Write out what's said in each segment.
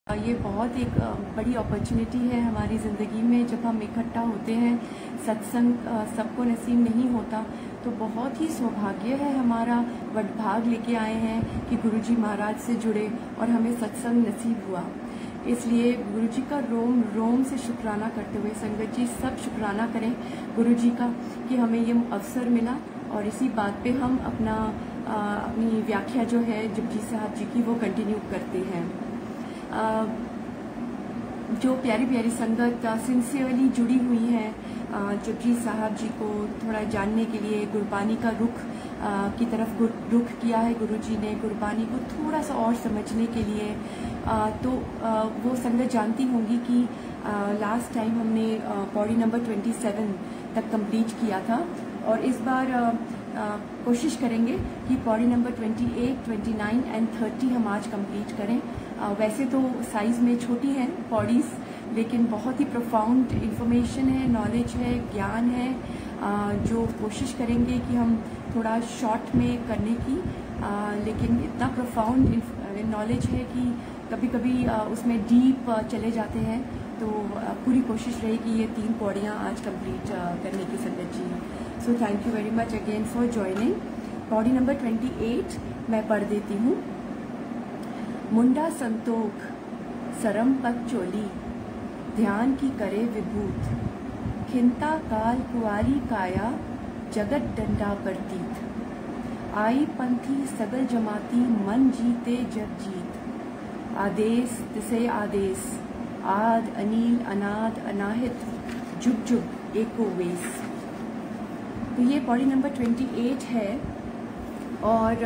ये बहुत एक बड़ी अपॉर्चुनिटी है हमारी ज़िंदगी में जब हम इकट्ठा होते हैं। सत्संग सबको नसीब नहीं होता, तो बहुत ही सौभाग्य है हमारा, वडभाग लेके आए हैं कि गुरुजी महाराज से जुड़े और हमें सत्संग नसीब हुआ। इसलिए गुरुजी का रोम रोम से शुक्राना करते हुए संगत जी सब शुक्राना करें गुरुजी का कि हमें ये अवसर मिला। और इसी बात पे हम अपनी व्याख्या जो है जपजी साहब जी की वो कंटिन्यू करते हैं। जो प्यारी प्यारी संगत सिंसियरली जुड़ी हुई है जपजी साहब जी को थोड़ा जानने के लिए गुरबानी का रुख की तरफ रुख किया है गुरुजी ने, गुरबानी को थोड़ा सा और समझने के लिए। तो वो संगत जानती होंगी कि लास्ट टाइम हमने पौड़ी नंबर 27 तक कंप्लीट किया था और इस बार कोशिश करेंगे कि पौड़ी नंबर 28, 29 एंड 30 हम आज कंप्लीट करें। वैसे तो साइज में छोटी है पौड़ीज, लेकिन बहुत ही प्रोफाउंड इंफॉर्मेशन है, नॉलेज है, ज्ञान है, जो कोशिश करेंगे कि हम थोड़ा शॉर्ट में करने की, लेकिन इतना प्रोफाउंड नॉलेज है कि कभी कभी उसमें डीप चले जाते हैं। तो पूरी कोशिश रहेगी ये 3 पौड़ियाँ आज कंप्लीट करने की संगत जी। So thank you very much again for joining. पौड़ी नंबर 28 मैं पढ़ देती हूँ। मुंडा संतोख सरम पग चोली, ध्यान की करे विभूत, खिंता काल कुआरी काया, जगत डंडा प्रतीत, आई पंथी सगल जमाती, मन जीते जग जीत, आदेश तिसे आदेश, आद अनील अनाद अनाहित, जुग जुग एको वेश। तो ये पौड़ी नंबर 28 है। और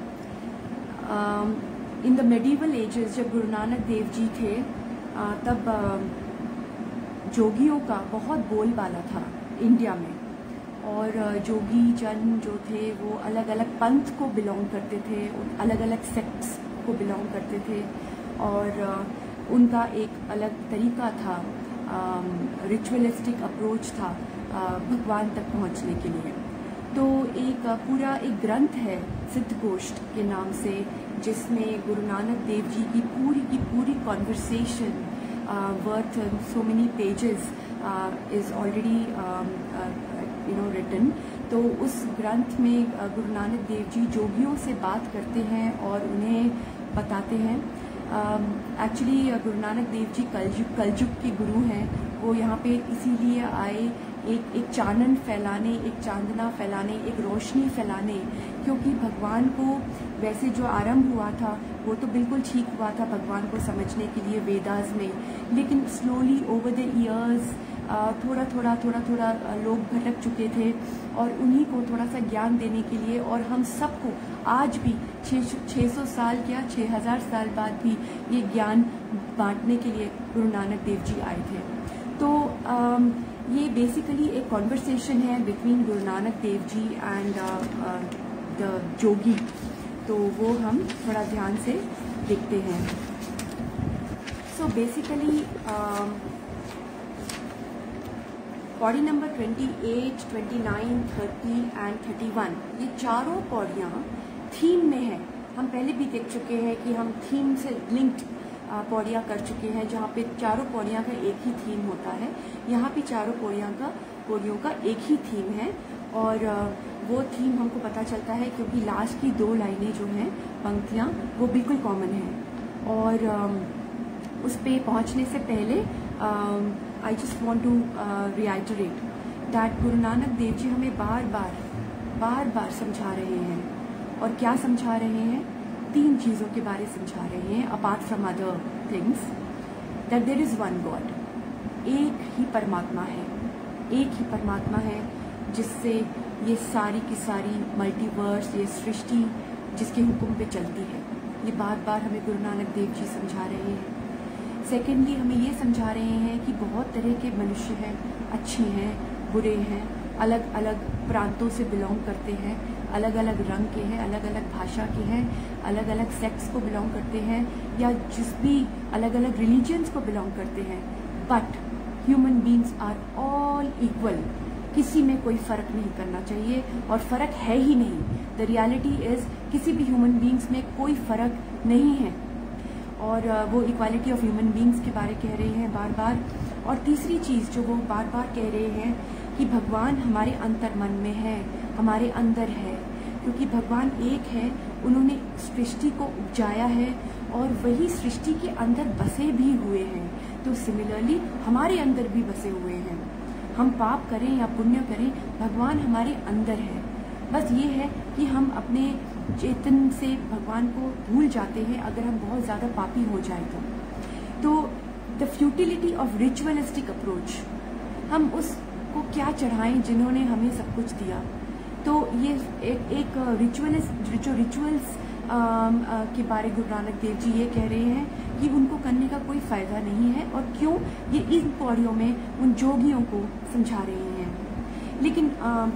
इन द मेडिवल एजेस जब गुरु नानक देव जी थे तब जोगियों का बहुत बोलबाला था इंडिया में। और जोगी जन जो थे वो अलग अलग पंथ को बिलोंग करते थे, अलग अलग सेक्ट्स को बिलोंग करते थे और उनका एक अलग तरीका था, रिचुअलिस्टिक अप्रोच था भगवान तक पहुंचने के लिए। तो पूरा एक ग्रंथ है सिद्धगोष्ठ के नाम से, जिसमें गुरु नानक देव जी की पूरी conversation worth so many pages is already written. तो उस ग्रंथ में गुरु नानक देव जी जोगियों से बात करते हैं और उन्हें बताते हैं। एक्चुअली गुरु नानक देव जी कलयुग के गुरु हैं। वो यहाँ पे इसीलिए आए एक चानन फैलाने, एक चांदना फैलाने, एक रोशनी फैलाने, क्योंकि भगवान को वैसे जो आरंभ हुआ था वो तो बिल्कुल ठीक हुआ था भगवान को समझने के लिए वेदास में, लेकिन स्लोली ओवर द ईयर्स थोड़ा लोग भटक चुके थे और उन्हीं को थोड़ा सा ज्ञान देने के लिए और हम सबको आज भी 600 साल या 6000 साल बाद भी ये ज्ञान बांटने के लिए गुरु नानक देव जी आए थे। तो ये बेसिकली एक कॉन्वर्सेशन है between Guru Nanak Dev ji and the jogi. तो वो हम थोड़ा ध्यान से देखते हैं। सो बेसिकली पौड़ी नंबर 28, 29, 30 एंड 31 ये चारों पौड़ियाँ थीम में है। हम पहले भी देख चुके हैं कि हम थीम से लिंक्ड पौड़ियाँ कर चुके हैं, जहाँ पे चारों पौड़ियाँ का एक ही थीम होता है। यहाँ पे चारों पौड़ियों का एक ही थीम है और वो थीम हमको पता चलता है क्योंकि लास्ट की 2 लाइनें जो हैं, पंक्तियाँ, वो बिल्कुल कॉमन हैं। और उस पे पहुँचने से पहले I just want to reiterate that Guru Nanak Dev जी हमें बार बार समझा रहे हैं। और क्या समझा रहे हैं? 3 चीज़ों के बारे समझा रहे हैं, apart from other things, that there is one God, एक ही परमात्मा है, एक ही परमात्मा है जिससे ये सारी की सारी मल्टीवर्स, ये सृष्टि जिसके हुक्म पे चलती है। ये बार बार हमें गुरु नानक देव जी समझा रहे हैं। सेकेंडली हमें ये समझा रहे हैं कि बहुत तरह के मनुष्य हैं, अच्छे हैं, बुरे हैं, अलग अलग प्रांतों से बिलोंग करते हैं, अलग अलग रंग के हैं, अलग अलग भाषा के हैं, अलग अलग सेक्स को बिलोंग करते हैं या जिस भी अलग अलग रिलीजन्स को बिलोंग करते हैं। But human beings are all equal, किसी में कोई फर्क नहीं करना चाहिए और फर्क है ही नहीं। द रियलिटी इज किसी भी ह्यूमन बींग्स में कोई फर्क नहीं है। और वो इक्वालिटी ऑफ ह्यूमन बींग्स के बारे कह रहे हैं बार बार। और तीसरी चीज़ जो वो बार बार कह रहे हैं कि भगवान हमारे अंतर्मन में है, हमारे अंदर है, क्योंकि भगवान एक है, उन्होंने सृष्टि को उपजाया है और वही सृष्टि के अंदर बसे भी हुए हैं। तो सिमिलरली हमारे अंदर भी बसे हुए हैं। हम पाप करें या पुण्य करें, भगवान हमारे अंदर है। बस ये है कि हम अपने चेतन से भगवान को भूल जाते हैं अगर हम बहुत ज़्यादा पापी हो जाए तो the futility of ritualistic approach, हम उसको क्या चढ़ाएं जिन्होंने हमें सब कुछ दिया। तो ये एक रिचुअल्स के बारे गुरु नानक देव जी ये कह रहे हैं कि उनको करने का कोई फायदा नहीं है, और क्यों, ये इन पौड़ियों में उन जोगियों को समझा रहे हैं। लेकिन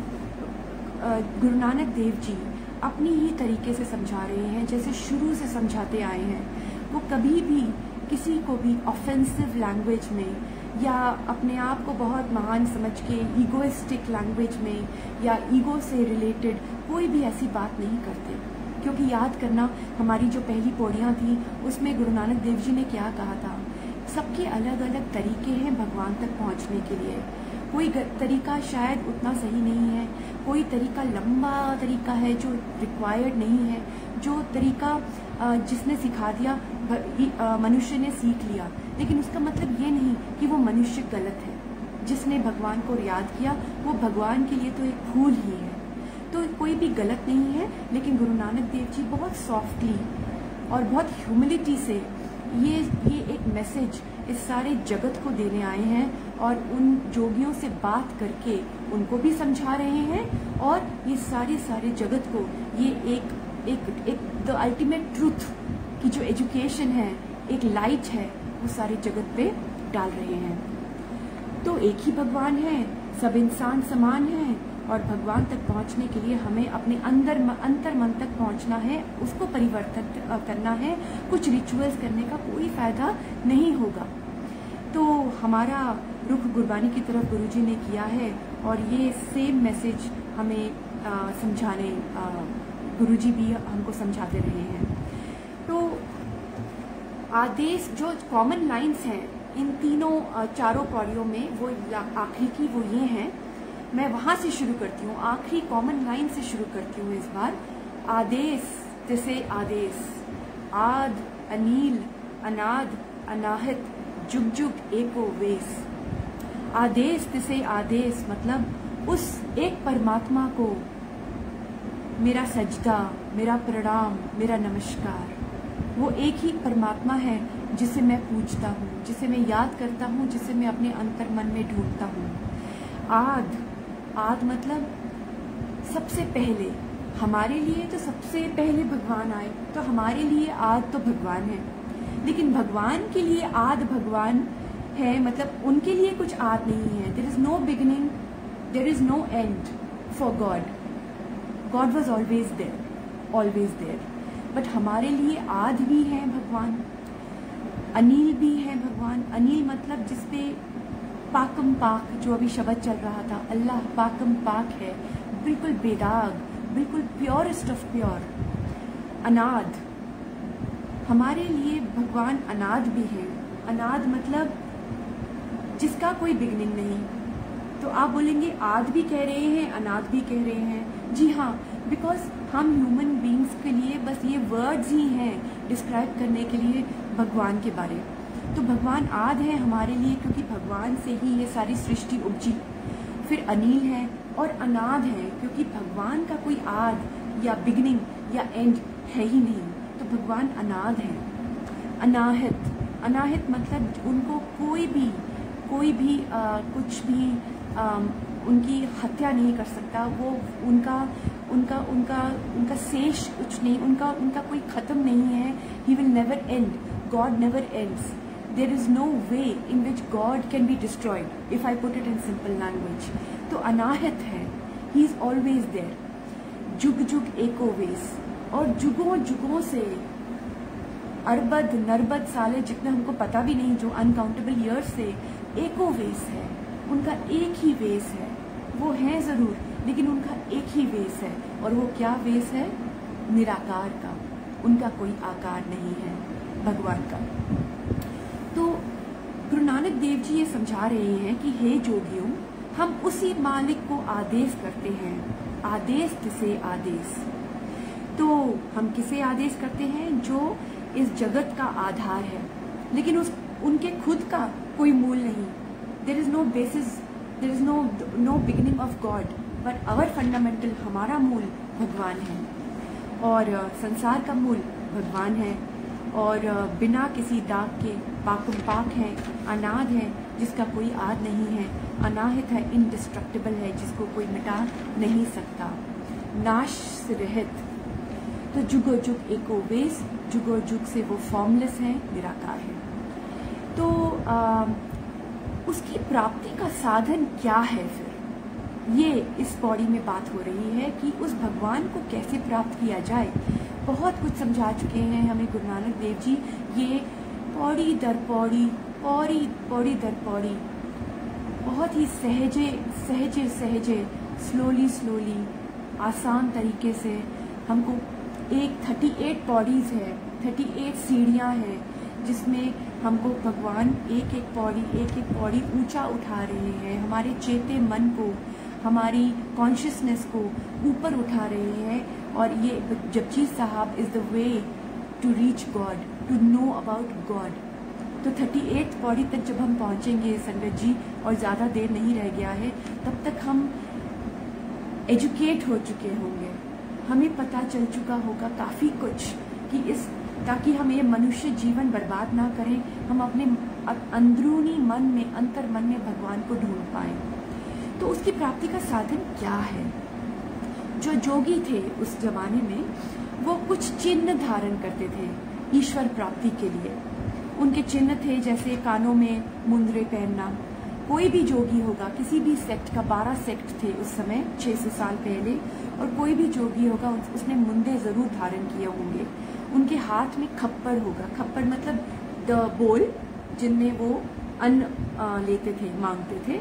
गुरु नानक देव जी अपनी ही तरीके से समझा रहे हैं, जैसे शुरू से समझाते आए हैं। वो कभी भी किसी को भी ऑफेंसिव लैंग्वेज में या अपने आप को बहुत महान समझ के ईगोइस्टिक लैंग्वेज में या ईगो से रिलेटेड कोई भी ऐसी बात नहीं करते। क्योंकि याद करना, हमारी जो पहली पौड़ियाँ थी उसमें गुरु नानक देव जी ने क्या कहा था, सबके अलग अलग तरीके हैं भगवान तक पहुँचने के लिए। कोई तरीका शायद उतना सही नहीं है, कोई तरीका लंबा तरीका है जो रिक्वायर्ड नहीं है, जो तरीका जिसने सिखा दिया मनुष्य ने सीख लिया, लेकिन उसका मतलब ये नहीं कि वो मनुष्य गलत है। जिसने भगवान को याद किया वो भगवान के लिए तो एक फूल ही है, तो कोई भी गलत नहीं है। लेकिन गुरु नानक देव जी बहुत सॉफ्टली और बहुत ह्यूमिलिटी से ये एक मैसेज इस सारे जगत को देने आए हैं, और उन जोगियों से बात करके उनको भी समझा रहे हैं, और ये सारे जगत को ये एक द अल्टीमेट ट्रूथ की जो एजुकेशन है, एक लाइट है, वो सारे जगत पे डाल रहे हैं। तो एक ही भगवान है, सब इंसान समान हैं, और भगवान तक पहुंचने के लिए हमें अपने अंतर मन तक पहुंचना है, उसको परिवर्तित करना है। कुछ रिचुअल्स करने का कोई फायदा नहीं होगा। तो हमारा रुख गुरबानी की तरफ गुरुजी ने किया है, और ये सेम मैसेज हमें समझाने गुरुजी भी हमको समझाते रहे हैं। तो आदेश जो कॉमन लाइंस हैं इन तीनों चारों पौड़ियों में, वो आखिरी की वो ये हैं। मैं वहां से शुरू करती हूँ, आखिरी कॉमन लाइन से शुरू करती हूँ इस बार। आदेश तिसे आदेश, आद अनील अनाद अनाहत जुग जुग एको वेश। आदेश तिसे आदेश मतलब उस एक परमात्मा को मेरा सजदा, मेरा प्रणाम, मेरा नमस्कार। वो एक ही परमात्मा है जिसे मैं पूजता हूँ, जिसे मैं याद करता हूँ, जिसे मैं अपने अंतर्मन में ढूंढता हूँ। आद मतलब सबसे पहले, हमारे लिए तो सबसे पहले भगवान आए, तो हमारे लिए आद तो भगवान है। लेकिन भगवान के लिए आद भगवान है, मतलब उनके लिए कुछ आद नहीं है। There is no beginning, there is no end for God. God was always there, but हमारे लिए आद भी है भगवान, अनिल भी है भगवान। अनिल मतलब जिसपे पाकम पाक, जो अभी शब्द चल रहा था, अल्लाह पाकम पाक है, बिल्कुल बेदाग, बिल्कुल प्योरेस्ट ऑफ प्योर। अनाद, हमारे लिए भगवान अनाद भी है। अनाद मतलब जिसका कोई बिगनिंग नहीं। तो आप बोलेंगे आद भी कह रहे हैं, अनाद भी कह रहे हैं। जी हाँ, बिकॉज हम ह्यूमन बींग्स के लिए बस ये वर्ड्स ही हैं डिस्क्राइब करने के लिए भगवान के बारे। तो भगवान आद है हमारे लिए, क्योंकि भगवान से ही ये सारी सृष्टि उपजी। फिर अनिल है और अनाद है, क्योंकि भगवान का कोई आद या बिगनिंग या एंड है ही नहीं, तो भगवान अनाद है। अनाहत, अनाहत मतलब उनको कोई भी कुछ भी उनकी हत्या नहीं कर सकता। वो उनका शेष कुछ नहीं, उनका कोई खत्म नहीं है। He will never end, God never ends. There is no way in which God can be destroyed, if I put it in simple language. तो अनाहत है, ही इज ऑलवेज देयर। जुग जुग एको वेस, और जुगों जुगों से, अरबद नरबद साले जितने हमको पता भी नहीं, जो अनकाउंटेबल ईयर्स से एको वेस है। उनका एक ही वेस है, वो है जरूर, लेकिन उनका एक ही वेस है। और वो क्या वेस है? निराकार का, उनका कोई आकार नहीं है। भगवान का। तो गुरु नानक देव जी ये समझा रहे हैं कि हे जोगियों, हम उसी मालिक को आदेश करते हैं। आदेश किसे आदेश? तो हम किसे आदेश करते हैं? जो इस जगत का आधार है, लेकिन उनके खुद का कोई मूल नहीं। There is no basis, there is no beginning of God, but our fundamental, हमारा मूल भगवान है और संसार का मूल भगवान है। और बिना किसी दाग के पाक है, अनाद है, जिसका कोई आद नहीं है, अनाहित है, इंडिस्ट्रक्टिबल है, जिसको कोई मिटा नहीं सकता, नाश से रहित। तो जुगो जुग एको वेश, जुगो जुग से वो फॉर्मलेस है, निराकार है। तो उसकी प्राप्ति का साधन क्या है फिर? ये इस पौड़ी में बात हो रही है कि उस भगवान को कैसे प्राप्त किया जाए। बहुत कुछ समझा चुके हैं हमें गुरु नानक देव जी। ये पौड़ी दर पौड़ी, पौड़ी दर पौड़ी, बहुत ही सहजे स्लोली आसान तरीके से हमको 38 पौड़ीज है, 38 सीढ़ियां हैं, जिसमें हमको भगवान एक एक पौड़ी ऊंचा उठा रहे हैं। हमारे चेते मन को, हमारी कॉन्शियसनेस को ऊपर उठा रहे हैं। और ये Japji Sahib is the way to reach God, to know about God. तो 38 पौड़ी तक जब हम पहुंचेंगे संगत जी, और ज्यादा देर नहीं रह गया है, तब तक हम एजुकेट हो चुके होंगे, हमें पता चल चुका होगा काफी कुछ कि ताकि हम ये मनुष्य जीवन बर्बाद ना करें, हम अपने अंदरूनी मन में, अंतर मन में भगवान को ढूंढ पाए। तो उसकी प्राप्ति का साधन क्या है? जो जोगी थे उस जमाने में, वो कुछ चिन्ह धारण करते थे ईश्वर प्राप्ति के लिए। उनके चिन्ह थे जैसे कानों में मुंदरे पहनना। कोई भी जोगी होगा, किसी भी सेक्ट का, 12 सेक्ट थे उस समय 600 साल पहले, और कोई भी जोगी होगा उसने मुंदे जरूर धारण किए होंगे। उनके हाथ में खप्पड़ होगा, खप्पड़ मतलब द बोल जिनमें वो अन्न लेते थे, मांगते थे।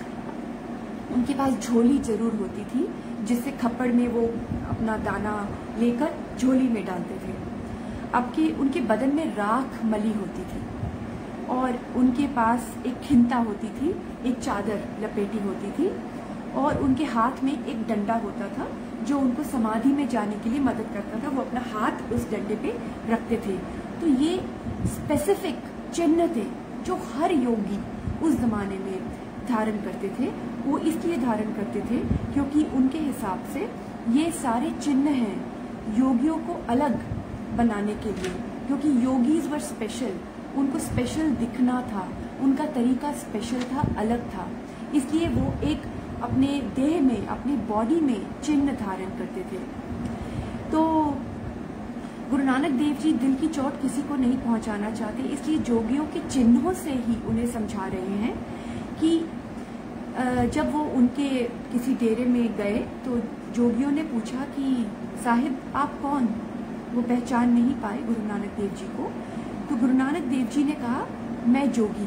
उनके पास झोली जरूर होती थी, जिससे खप्पड़ में वो अपना दाना लेकर झोली में डालते थे। उनके बदन में राख मली होती थी, और उनके पास एक खिंता होती थी, एक चादर लपेटी होती थी, और उनके हाथ में एक डंडा होता था जो उनको समाधि में जाने के लिए मदद करता था। वो अपना हाथ उस डंडे पे रखते थे। तो ये स्पेसिफिक चिन्ह थे जो हर योगी उस जमाने में धारण करते थे। वो इसलिए धारण करते थे क्योंकि उनके हिसाब से ये सारे चिन्ह हैं योगियों को अलग बनाने के लिए, क्योंकि योगीज वर स्पेशल, उनको स्पेशल दिखना था, उनका तरीका स्पेशल था, अलग था। इसलिए वो एक अपने देह में, अपनी बॉडी में चिन्ह धारण करते थे। तो गुरु नानक देव जी दिल की चोट किसी को नहीं पहुंचाना चाहते, इसलिए जोगियों के चिन्हों से ही उन्हें समझा रहे हैं कि जब वो उनके किसी डेरे में गए तो जोगियों ने पूछा कि साहिब आप कौन? वो पहचान नहीं पाए गुरु नानक देव जी को। तो गुरु नानक देव जी ने कहा मैं जोगी।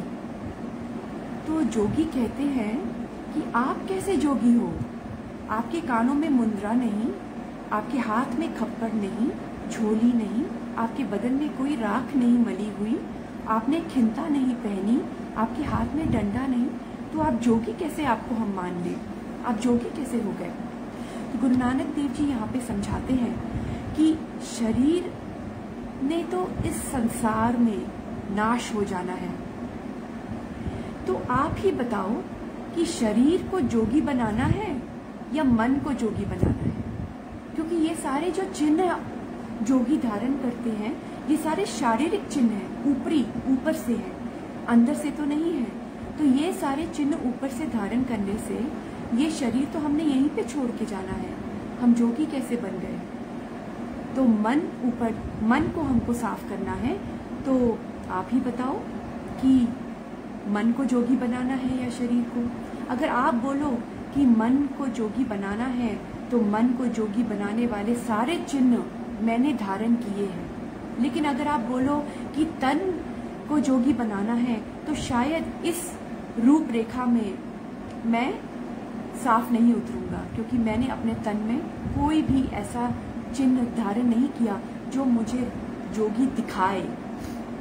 तो जोगी कहते हैं कि आप कैसे जोगी हो? आपके कानों में मुंद्रा नहीं, आपके हाथ में खप्पड़ नहीं, झोली नहीं, आपके बदन में कोई राख नहीं मली हुई, आपने खिंता नहीं पहनी, आपके हाथ में डंडा नहीं, तो आप जोगी कैसे? आपको हम मान लें, आप जोगी कैसे हो गए? तो गुरु नानक देव जी यहाँ पे समझाते हैं कि शरीर ने तो इस संसार में नाश हो जाना है। तो आप ही बताओ कि शरीर को जोगी बनाना है या मन को जोगी बनाना है? क्योंकि ये सारे जो चिन्ह जोगी धारण करते हैं, ये सारे शारीरिक चिन्ह हैं, ऊपर से है, अंदर से तो नहीं है। तो ये सारे चिन्ह ऊपर से धारण करने से ये शरीर तो हमने यहीं पे छोड़ के जाना है, हम जोगी कैसे बन गए? तो मन को हमको साफ करना है। तो आप ही बताओ कि मन को जोगी बनाना है या शरीर को? अगर आप बोलो कि मन को जोगी बनाना है, तो मन को जोगी बनाने वाले सारे चिन्ह मैंने धारण किए हैं। लेकिन अगर आप बोलो कि तन को जोगी बनाना है, तो शायद इस रूपरेखा में मैं साफ नहीं उतरूंगा, क्योंकि मैंने अपने तन में कोई भी ऐसा चिन्ह धारण नहीं किया जो मुझे जोगी दिखाए।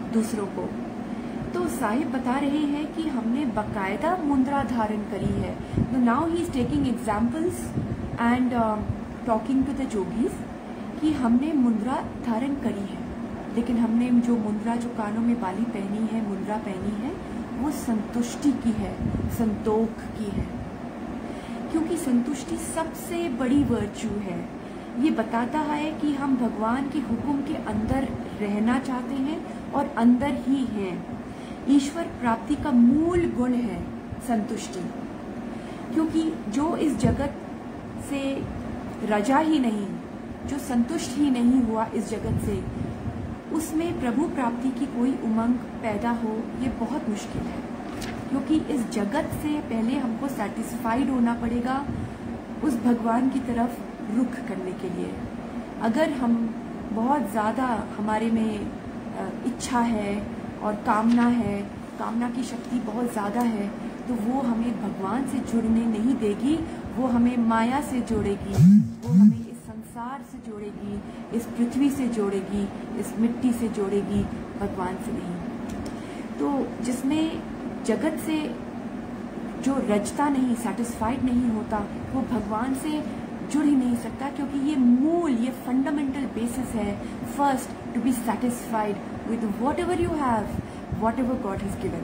दूसरों को। तो साहिब बता रहे हैं कि हमने बाकायदा मुद्रा धारण करी है। तो now he is taking examples and talking to the जोगीज कि हमने मुद्रा धारण करी है, लेकिन हमने जो मुद्रा, जो कानों में बाली पहनी है, मुद्रा पहनी है, वो संतुष्टि की है, संतोख की है, क्योंकि संतुष्टि सबसे बड़ी वर्च्यू है। ये बताता है कि हम भगवान के हुक्म के अंदर रहना चाहते हैं और अंदर ही हैं। ईश्वर प्राप्ति का मूल गुण है संतुष्टि, क्योंकि जो इस जगत से रजा ही नहीं, जो संतुष्ट ही नहीं हुआ इस जगत से, उसमें प्रभु प्राप्ति की कोई उमंग पैदा हो ये बहुत मुश्किल है। क्योंकि इस जगत से पहले हमको सैटिस्फाइड होना पड़ेगा उस भगवान की तरफ रुख करने के लिए। अगर हम बहुत ज़्यादा हमारे में इच्छा है और कामना है, कामना की शक्ति बहुत ज़्यादा है, तो वो हमें भगवान से जुड़ने नहीं देगी, वो हमें माया से जोड़ेगी, वो हमें इस संसार से जोड़ेगी, इस पृथ्वी से जोड़ेगी, इस मिट्टी से जोड़ेगी, भगवान से नहीं। तो जिसमें जगत से जो रजता नहीं, सेटिस्फाइड नहीं होता, वो भगवान से जुड़ ही नहीं सकता, क्योंकि ये मूल, ये फंडामेंटल बेसिस है। First, to be satisfied with whatever you have, whatever God has given.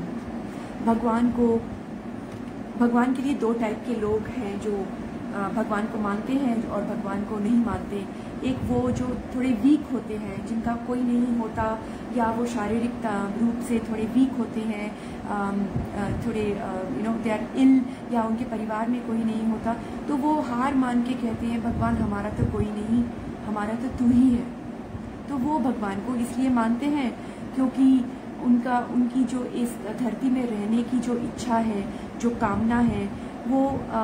भगवान के लिए दो टाइप के लोग हैं जो भगवान को मानते हैं और भगवान को नहीं मानते। एक वो जो थोड़े वीक होते हैं, जिनका कोई नहीं होता, या वो शारीरिक रूप से थोड़े वीक होते हैं, थोड़े दे आर इल, या उनके परिवार में कोई नहीं होता, तो वो हार मान के कहते हैं भगवान हमारा तो कोई नहीं, हमारा तो तू ही है। तो वो भगवान को इसलिए मानते हैं क्योंकि उनकी जो इस धरती में रहने की जो इच्छा है, जो कामना है, वो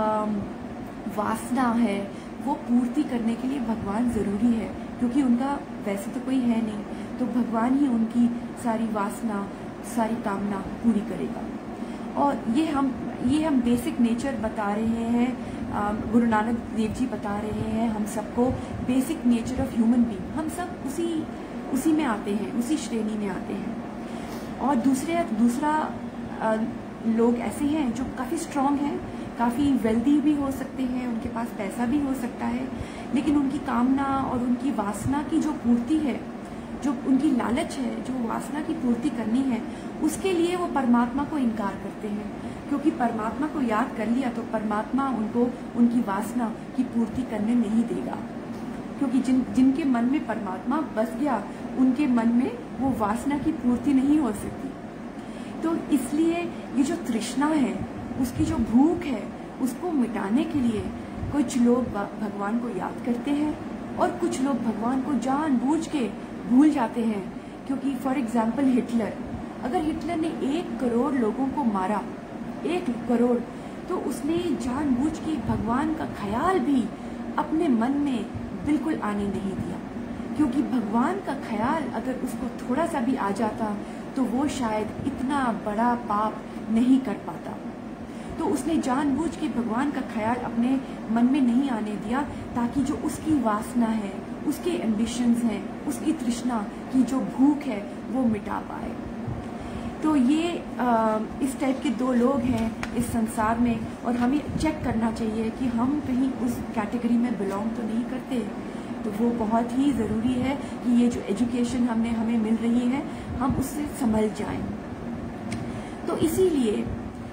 वासना है, वो पूर्ति करने के लिए भगवान ज़रूरी है, क्योंकि उनका वैसे तो कोई है नहीं, तो भगवान ही उनकी सारी वासना, सारी कामना पूरी करेगा। और ये हम बेसिक नेचर बता रहे हैं। गुरु नानक देव जी बता रहे हैं हम सबको basic nature of human being. हम सब उसी में आते हैं, उसी श्रेणी में आते हैं। और दूसरा लोग ऐसे हैं जो काफ़ी स्ट्रांग हैं, काफ़ी वेल्दी भी हो सकते हैं, उनके पास पैसा भी हो सकता है, लेकिन उनकी कामना और उनकी वासना की जो पूर्ति है, जो उनकी लालच है, जो वासना की पूर्ति करनी है, उसके लिए वो परमात्मा को इनकार करते हैं। क्योंकि परमात्मा को याद कर लिया तो परमात्मा उनको उनकी वासना की पूर्ति करने नहीं देगा, क्योंकि जिनके मन में परमात्मा बस गया, उनके मन में वो वासना की पूर्ति नहीं हो सकती। तो इसलिए ये जो तृष्णा है, उसकी जो भूख है, उसको मिटाने के लिए कुछ लोग भगवान को याद करते हैं और कुछ लोग भगवान को जानबूझ के भूल जाते हैं। क्योंकि फॉर एग्जाम्पल हिटलर, अगर हिटलर ने 1 करोड़ लोगों को मारा, 1 करोड़, तो उसने जानबूझ के भगवान का ख्याल भी अपने मन में बिल्कुल आने नहीं दिया, क्योंकि भगवान का ख्याल अगर उसको थोड़ा सा भी आ जाता तो वो शायद इतना बड़ा पाप नहीं कर पाता। तो उसने जानबूझ के भगवान का ख्याल अपने मन में नहीं आने दिया, ताकि जो उसकी वासना है, उसके एम्बिशंस हैं, उसकी तृष्णा की जो भूख है, वो मिटा पाए। तो ये इस टाइप के 2 लोग हैं इस संसार में, और हमें चेक करना चाहिए कि हम कहीं उस कैटेगरी में बिलोंग तो नहीं करते। तो वो बहुत ही ज़रूरी है कि ये जो एजुकेशन हमें मिल रही है, हम उससे संभल जाएं। तो इसीलिए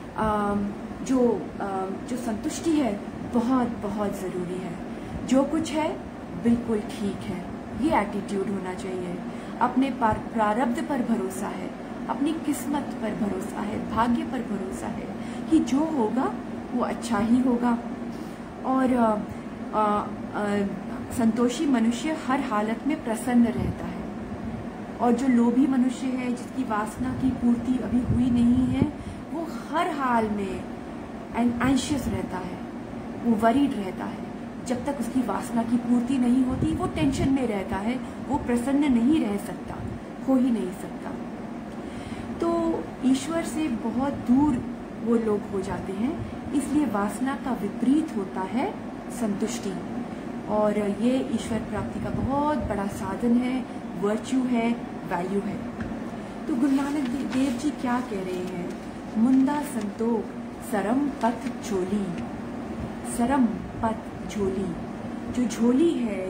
जो संतुष्टि है बहुत बहुत ज़रूरी है। जो कुछ है बिल्कुल ठीक है, ये एटीट्यूड होना चाहिए। अपने प्रारब्ध पर भरोसा है, अपनी किस्मत पर भरोसा है, भाग्य पर भरोसा है कि जो होगा वो अच्छा ही होगा। और संतोषी मनुष्य हर हालत में प्रसन्न रहता है, और जो लोभी मनुष्य है, जिसकी वासना की पूर्ति अभी हुई नहीं है, वो हर हाल में एंशियस रहता है, वो वरीड रहता है। जब तक उसकी वासना की पूर्ति नहीं होती, वो टेंशन में रहता है, वो प्रसन्न नहीं रह सकता, हो ही नहीं सकता। तो ईश्वर से बहुत दूर वो लोग हो जाते हैं। इसलिए वासना का विपरीत होता है संतुष्टि, और ये ईश्वर प्राप्ति का बहुत बड़ा साधन है, वर्च्यू है, वैल्यू है। तो गुरु नानक देव जी क्या कह रहे हैं? मुंदा संतोख सरम पथ झोली, सरम पथ झोली। जो झोली है,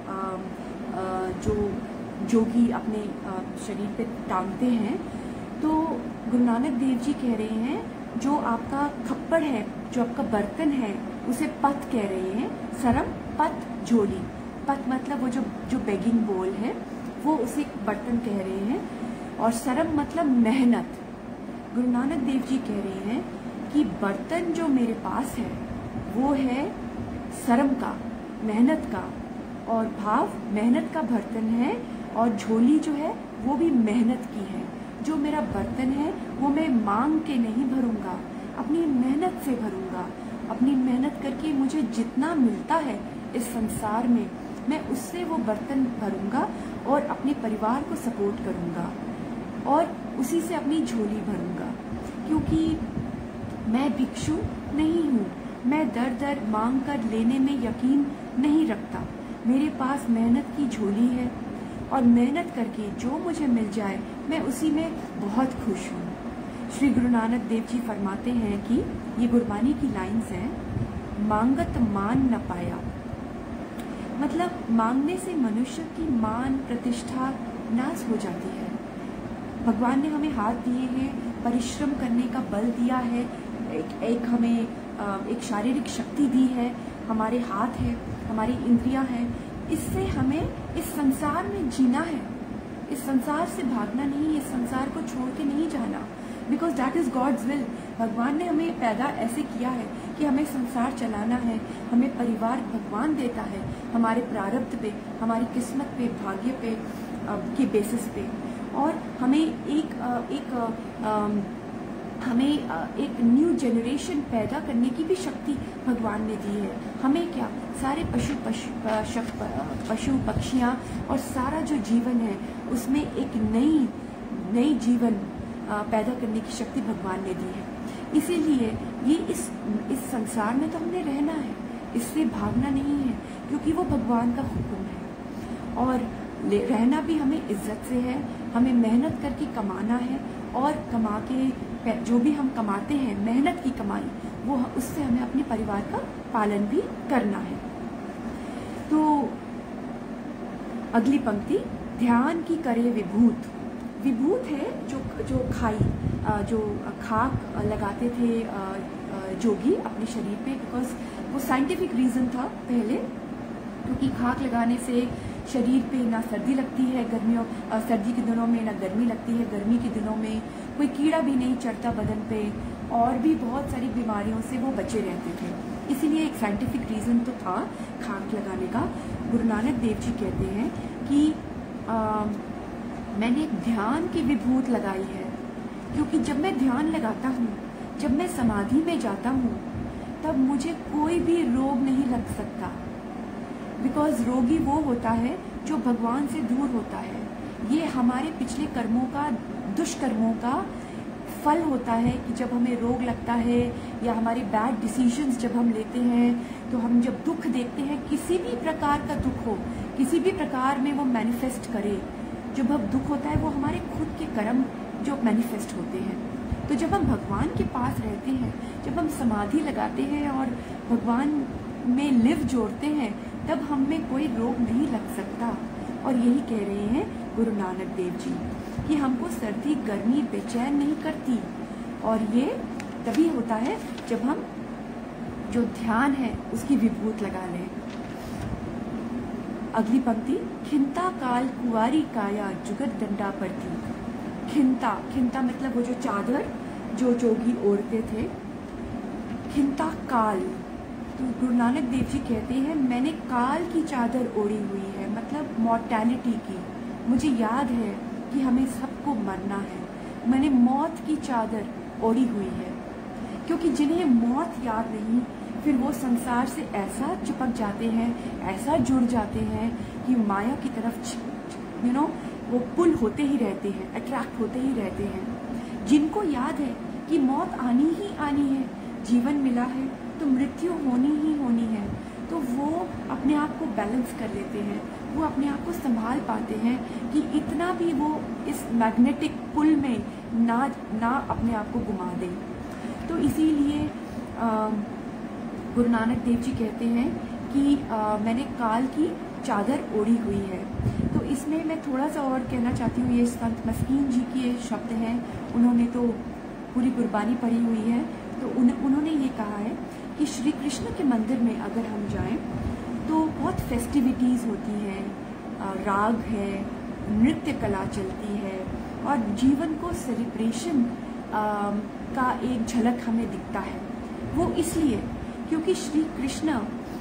जो जोगी अपने शरीर पे टांगते हैं, तो गुरु नानक देव जी कह रहे हैं जो आपका खप्पड़ है, जो आपका बर्तन है, उसे पथ कह रहे हैं। सरम पथ झोली, पथ मतलब वो जो बेगिंग बोल है, वो उसे बर्तन कह रहे हैं। और सरम मतलब मेहनत। गुरु नानक देव जी कह रहे हैं कि बर्तन जो मेरे पास है वो है सरम का, मेहनत का, और भाव मेहनत का बर्तन है, और झोली जो है वो भी मेहनत की है। जो मेरा बर्तन है वो मैं मांग के नहीं भरूंगा, अपनी मेहनत से भरूंगा। अपनी मेहनत करके मुझे जितना मिलता है इस संसार में, मैं उससे वो बर्तन भरूंगा और अपने परिवार को सपोर्ट करूंगा और उसी से अपनी झोली भरूंगा। क्योंकि मैं भिक्षु नहीं हूँ, मैं दर दर मांग कर लेने में यकीन नहीं रखता। मेरे पास मेहनत की झोली है और मेहनत करके जो मुझे मिल जाए मैं उसी में बहुत खुश हूँ। श्री गुरु नानक देव जी फरमाते हैं कि ये गुरबानी की लाइन्स हैं, मांगत मान न पाया, मतलब मांगने से मनुष्य की मान प्रतिष्ठा नाश हो जाती है। भगवान ने हमें हाथ दिए हैं, परिश्रम करने का बल दिया है, एक हमें एक शारीरिक शक्ति दी है, हमारे हाथ है, हमारी इंद्रियां हैं। इससे हमें इस संसार में जीना है, इस संसार से भागना नहीं, इस संसार को छोड़ के नहीं जाना, because that is God's will. भगवान ने हमें पैदा ऐसे किया है कि हमें संसार चलाना है, हमें परिवार भगवान देता है हमारे प्रारब्ध पे, हमारी किस्मत पे, भाग्य पे के बेसिस पे। और हमें एक न्यू जनरेशन पैदा करने की भी शक्ति भगवान ने दी है। हमें क्या, सारे पशु पक्षियाँ और सारा जो जीवन है उसमें एक नई जीवन पैदा करने की शक्ति भगवान ने दी है। इसीलिए ये इस संसार में तो हमने रहना है, इससे भागना नहीं है, क्योंकि वो भगवान का हुक्म है। और रहना भी हमें इज्जत से है, हमें मेहनत करके कमाना है, और कमा के जो भी हम कमाते हैं, मेहनत की कमाई, वो उससे हमें अपने परिवार का पालन भी करना है। तो अगली पंक्ति, ध्यान की करे विभूत। विभूत है जो खाक लगाते थे जोगी अपने शरीर पे, बिकॉज वो साइंटिफिक रीजन था पहले, क्योंकि खाक लगाने से शरीर पे ना सर्दी लगती है, सर्दी के दिनों में ना गर्मी लगती है, गर्मी के दिनों में कोई कीड़ा भी नहीं चढ़ता बदन पे, और भी बहुत सारी बीमारियों से वो बचे रहते थे। इसीलिए एक साइंटिफिक रीजन तो था खाक लगाने का। गुरु नानक देव जी कहते हैं कि मैंने एक ध्यान की विभूत लगाई है, क्योंकि जब मैं ध्यान लगाता हूँ, जब मैं समाधि में जाता हूँ, तब मुझे कोई भी रोग नहीं लग सकता, बिकॉज रोगी वो होता है जो भगवान से दूर होता है। ये हमारे पिछले कर्मों का, दुष्कर्मों का फल होता है कि जब हमें रोग लगता है या हमारे बैड डिसीजंस जब हम लेते हैं, तो हम जब दुख देखते हैं, किसी भी प्रकार का दुख हो, किसी भी प्रकार में वो मैनिफेस्ट करे, जब अब दुख होता है वो हमारे खुद के कर्म जो मैनिफेस्ट होते हैं। तो जब हम भगवान के पास रहते हैं, जब हम समाधि लगाते हैं और भगवान में लिव जोड़ते हैं, तब हम में कोई रोग नहीं लग सकता। और यही कह रहे हैं गुरु नानक देव जी कि हमको सर्दी गर्मी बेचैन नहीं करती, और ये तभी होता है जब हम जो ध्यान है उसकी विभूत लगा लें। अगली पंक्ति, खिंता काल कुंवारी काया जुगत डंडा पड़ती। खिंता मतलब वो जो चादर जो जोगी ओढ़ते थे, खिंता काल। तो गुरु नानक देव जी कहते हैं मैंने काल की चादर ओढ़ी हुई है, मतलब मॉर्टैलिटी की। मुझे याद है कि हमें सबको मरना है, मैंने मौत की चादर ओढ़ी हुई है। क्योंकि जिन्हें मौत याद नहीं, फिर वो संसार से ऐसा चिपक जाते हैं, ऐसा जुड़ जाते हैं कि माया की तरफ वो पुल होते ही रहते हैं, अट्रैक्ट होते ही रहते हैं। जिनको याद है कि मौत आनी ही आनी है, जीवन मिला है तो मृत्यु होनी ही होनी है, तो वो अपने आप को बैलेंस कर लेते हैं, वो अपने आप को संभाल पाते हैं कि इतना भी वो इस मैग्नेटिक पुल में ना अपने आप को गुमा दें। तो इसीलिए गुरु नानक देव जी कहते हैं कि मैंने काल की चादर ओढ़ी हुई है। तो इसमें मैं थोड़ा सा और कहना चाहती हूँ, ये संत मस्कीन जी के शब्द हैं, उन्होंने तो पूरी गुरबानी पढ़ी हुई है। तो उन्होंने ये कहा है कि श्री कृष्ण के मंदिर में अगर हम जाएं तो बहुत फेस्टिविटीज़ होती हैं, राग है, नृत्य कला चलती है और जीवन को सेलिब्रेशन का एक झलक हमें दिखता है। वो इसलिए क्योंकि श्री कृष्ण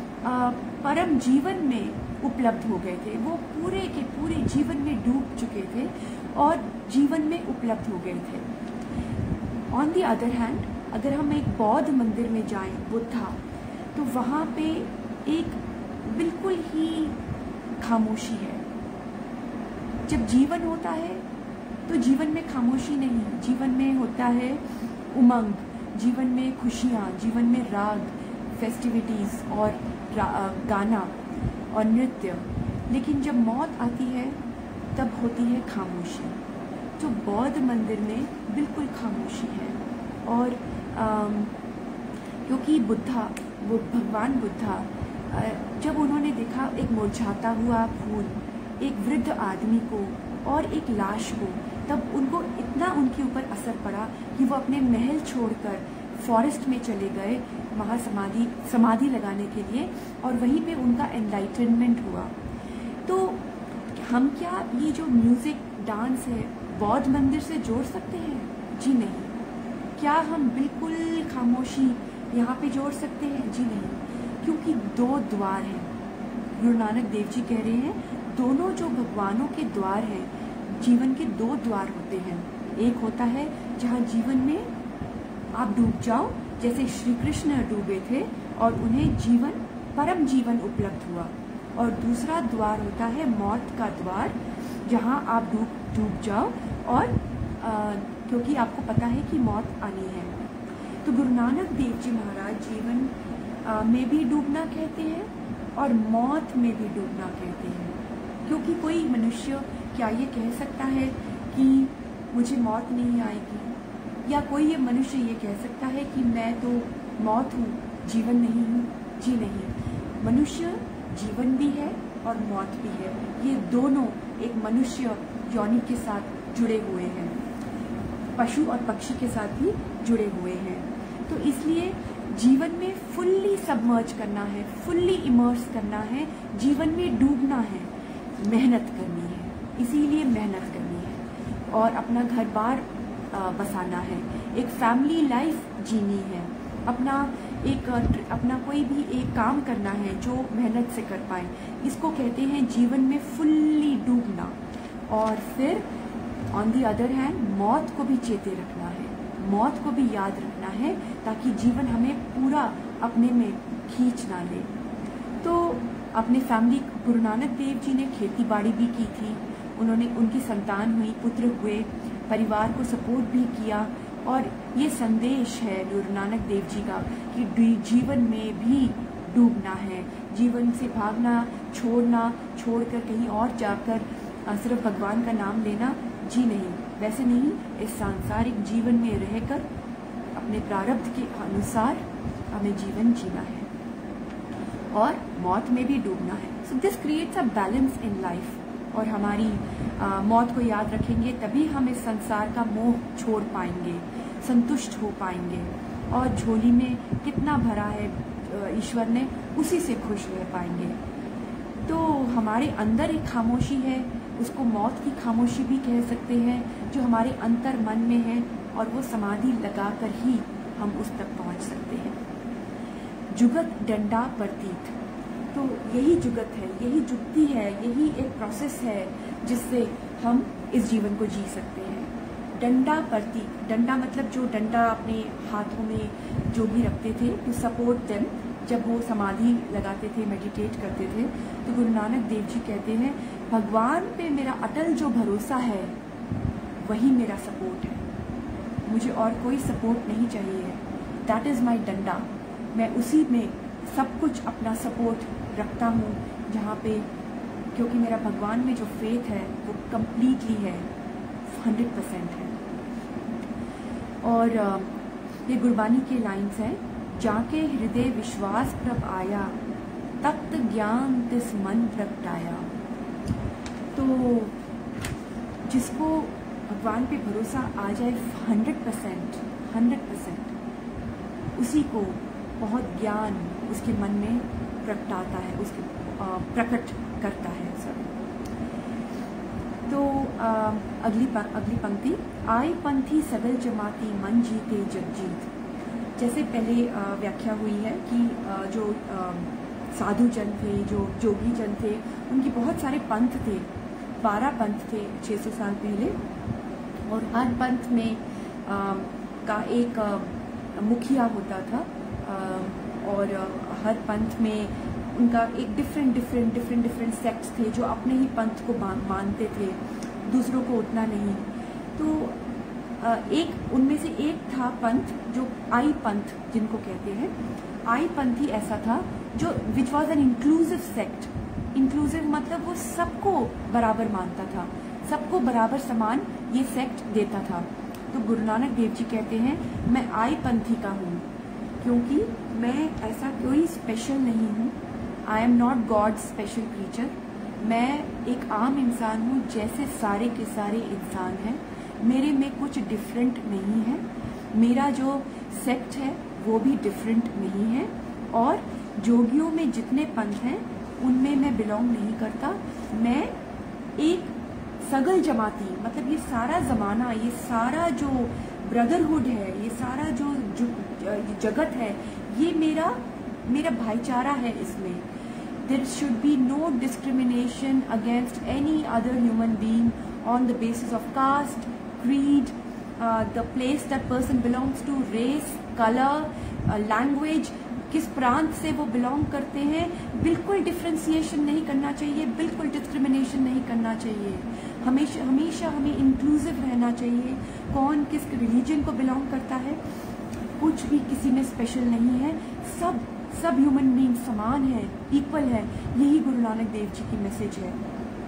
परम जीवन में उपलब्ध हो गए थे, वो पूरे के पूरे जीवन में डूब चुके थे और जीवन में उपलब्ध हो गए थे। ऑन द अदर हैंड, अगर हम एक बौद्ध मंदिर में जाएं, बुद्धा, तो वहाँ पे एक बिल्कुल ही खामोशी है। जब जीवन होता है तो जीवन में खामोशी नहीं, जीवन में होता है उमंग, जीवन में खुशियाँ, जीवन में राग, फेस्टिविटीज़ और गाना और नृत्य। लेकिन जब मौत आती है तब होती है खामोशी। जो बौद्ध मंदिर में बिल्कुल खामोशी है। और क्योंकि बुद्धा, वो भगवान बुद्धा, जब उन्होंने देखा एक मुरझाता हुआ फूल, एक वृद्ध आदमी को और एक लाश को, तब उनको इतना उनके ऊपर असर पड़ा कि वो अपने महल छोड़कर फॉरेस्ट में चले गए समाधि लगाने के लिए, और वहीं पे उनका एनलाइटनमेंट हुआ। तो हम क्या ये जो म्यूजिक डांस है बौद्ध मंदिर से जोड़ सकते हैं? जी नहीं। क्या हम बिल्कुल खामोशी यहाँ पे जोड़ सकते हैं? जी नहीं, क्योंकि दो द्वार हैं। गुरु नानक देव जी कह रहे हैं दोनों जो भगवानों के द्वार हैं, जीवन के दो द्वार होते हैं। एक होता है जहाँ जीवन में आप डूब जाओ, जैसे श्री कृष्ण डूबे थे और उन्हें जीवन, परम जीवन उपलब्ध हुआ। और दूसरा द्वार होता है मौत का द्वार, जहाँ आप डूब जाओ और क्योंकि आपको पता है कि मौत आनी है। तो गुरु नानक देव जी महाराज जीवन में भी डूबना कहते हैं और मौत में भी डूबना कहते हैं। क्योंकि कोई मनुष्य क्या ये कह सकता है कि मुझे मौत नहीं आएगी, या कोई ये मनुष्य ये कह सकता है कि मैं तो मौत हूँ, जीवन नहीं हूँ? जी नहीं। मनुष्य जीवन भी है और मौत भी है। ये दोनों एक मनुष्य योनि के साथ जुड़े हुए हैं, पशु और पक्षी के साथ भी जुड़े हुए हैं। तो इसलिए जीवन में फुल्ली सबमर्ज करना है, फुल्ली इमर्स करना है, जीवन में डूबना है, मेहनत करनी है। इसीलिए मेहनत करनी है और अपना घर बार बसाना है, एक फैमिली लाइफ जीनी है, अपना कोई भी एक काम करना है जो मेहनत से कर पाए। इसको कहते हैं जीवन में फुल्ली डूबना। और फिर ऑन दी अदर हैंड मौत को भी चेते रखना है, मौत को भी याद रखना है, ताकि जीवन हमें पूरा अपने में खींच ना ले। तो अपने फैमिली, गुरु नानक देव जी ने खेती बाड़ी भी की थी, उनकी संतान हुई, पुत्र हुए, परिवार को सपोर्ट भी किया। और ये संदेश है गुरु नानक देव जी का कि जीवन में भी डूबना है, जीवन से भागना, छोड़कर कहीं और जाकर सिर्फ भगवान का नाम लेना, जी नहीं, वैसे नहीं। इस सांसारिक जीवन में रहकर अपने प्रारब्ध के अनुसार हमें जीवन जीना है और मौत में भी डूबना है। So this creates a balance in life. और हमारी मौत को याद रखेंगे तभी हम इस संसार का मोह छोड़ पाएंगे, संतुष्ट हो पाएंगे, और झोली में कितना भरा है ईश्वर ने, उसी से खुश रह पाएंगे। तो हमारे अंदर एक खामोशी है, उसको मौत की खामोशी भी कह सकते हैं, जो हमारे अंतर मन में है, और वो समाधि लगाकर ही हम उस तक पहुंच सकते हैं। जुगत डंडा प्रतीत, तो यही जुगत है, यही जुक्ति है, यही एक प्रोसेस है जिससे हम इस जीवन को जी सकते हैं। डंडा प्रतीक, डंडा मतलब जो डंडा अपने हाथों में जो भी रखते थे टू सपोर्ट देम, जब वो समाधि लगाते थे, मेडिटेट करते थे। तो गुरु नानक देव जी कहते हैं भगवान पे मेरा अटल जो भरोसा है वही मेरा सपोर्ट है, मुझे और कोई सपोर्ट नहीं चाहिए है। दैट इज़ माई डंडा, मैं उसी में सब कुछ अपना सपोर्ट रखता हूँ, जहाँ पे क्योंकि मेरा भगवान में जो फेथ है वो कंप्लीटली है, 100% है। और ये गुरबानी के लाइन्स हैं, जाके हृदय विश्वास प्रभ आया, तत्त ज्ञान तिस मन प्रगटाया। तो जिसको भगवान पे भरोसा आ जाए 100%, उसी को बहुत ज्ञान उसके मन में प्रगटाता है, उसके प्रकट करता है। तो अगली पंक्ति, आय पंथी सगल जमाती मन जीते जगजीत। जैसे पहले व्याख्या हुई है कि जो साधु जन थे, जो जोगी जन थे, उनकी बहुत सारे पंथ थे, 12 पंथ थे 600 साल पहले, और हर पंथ में का एक मुखिया होता था, और हर पंथ में उनका एक डिफरेंट सेक्ट्स थे जो अपने ही पंथ को मानते थे, दूसरों को उतना नहीं। तो एक उनमें से एक था पंथ जो आई पंथ जिनको कहते हैं। आई पंथ ही ऐसा था जो which was an inclusive sect. Inclusive मतलब वो सबको बराबर मानता था, सबको बराबर समान ये सेक्ट देता था। तो गुरु नानक देव जी कहते हैं मैं आई पंथी का हूँ, क्योंकि मैं ऐसा कोई स्पेशल नहीं हूँ। I am not God special creature. मैं एक आम इंसान हूँ जैसे सारे के सारे इंसान हैं। मेरे में कुछ डिफरेंट नहीं है। मेरा जो सेक्ट है वो भी डिफरेंट नहीं है, और जोगियों में जितने पंथ हैं उनमें मैं बिलोंग नहीं करता। मैं एक सगल जमाती, मतलब ये सारा जमाना, ये सारा जो ब्रदरहुड है, ये सारा जो जगत है, ये मेरा भाईचारा है। इसमें there should be no discrimination against any other human being on the basis of caste, creed, the place that person belongs to, race, color, language, किस प्रांत से वो बिलोंग करते हैं। बिल्कुल डिफ्रेंसिएशन नहीं करना चाहिए, बिल्कुल डिस्क्रिमिनेशन नहीं करना चाहिए। हमेशा हमें इंक्लूसिव रहना चाहिए। कौन किस रिलीजन को बिलोंग करता है, कुछ भी किसी में स्पेशल नहीं है। सब ह्यूमन बीइंग समान है, इक्वल है। यही गुरु नानक देव जी की मैसेज है।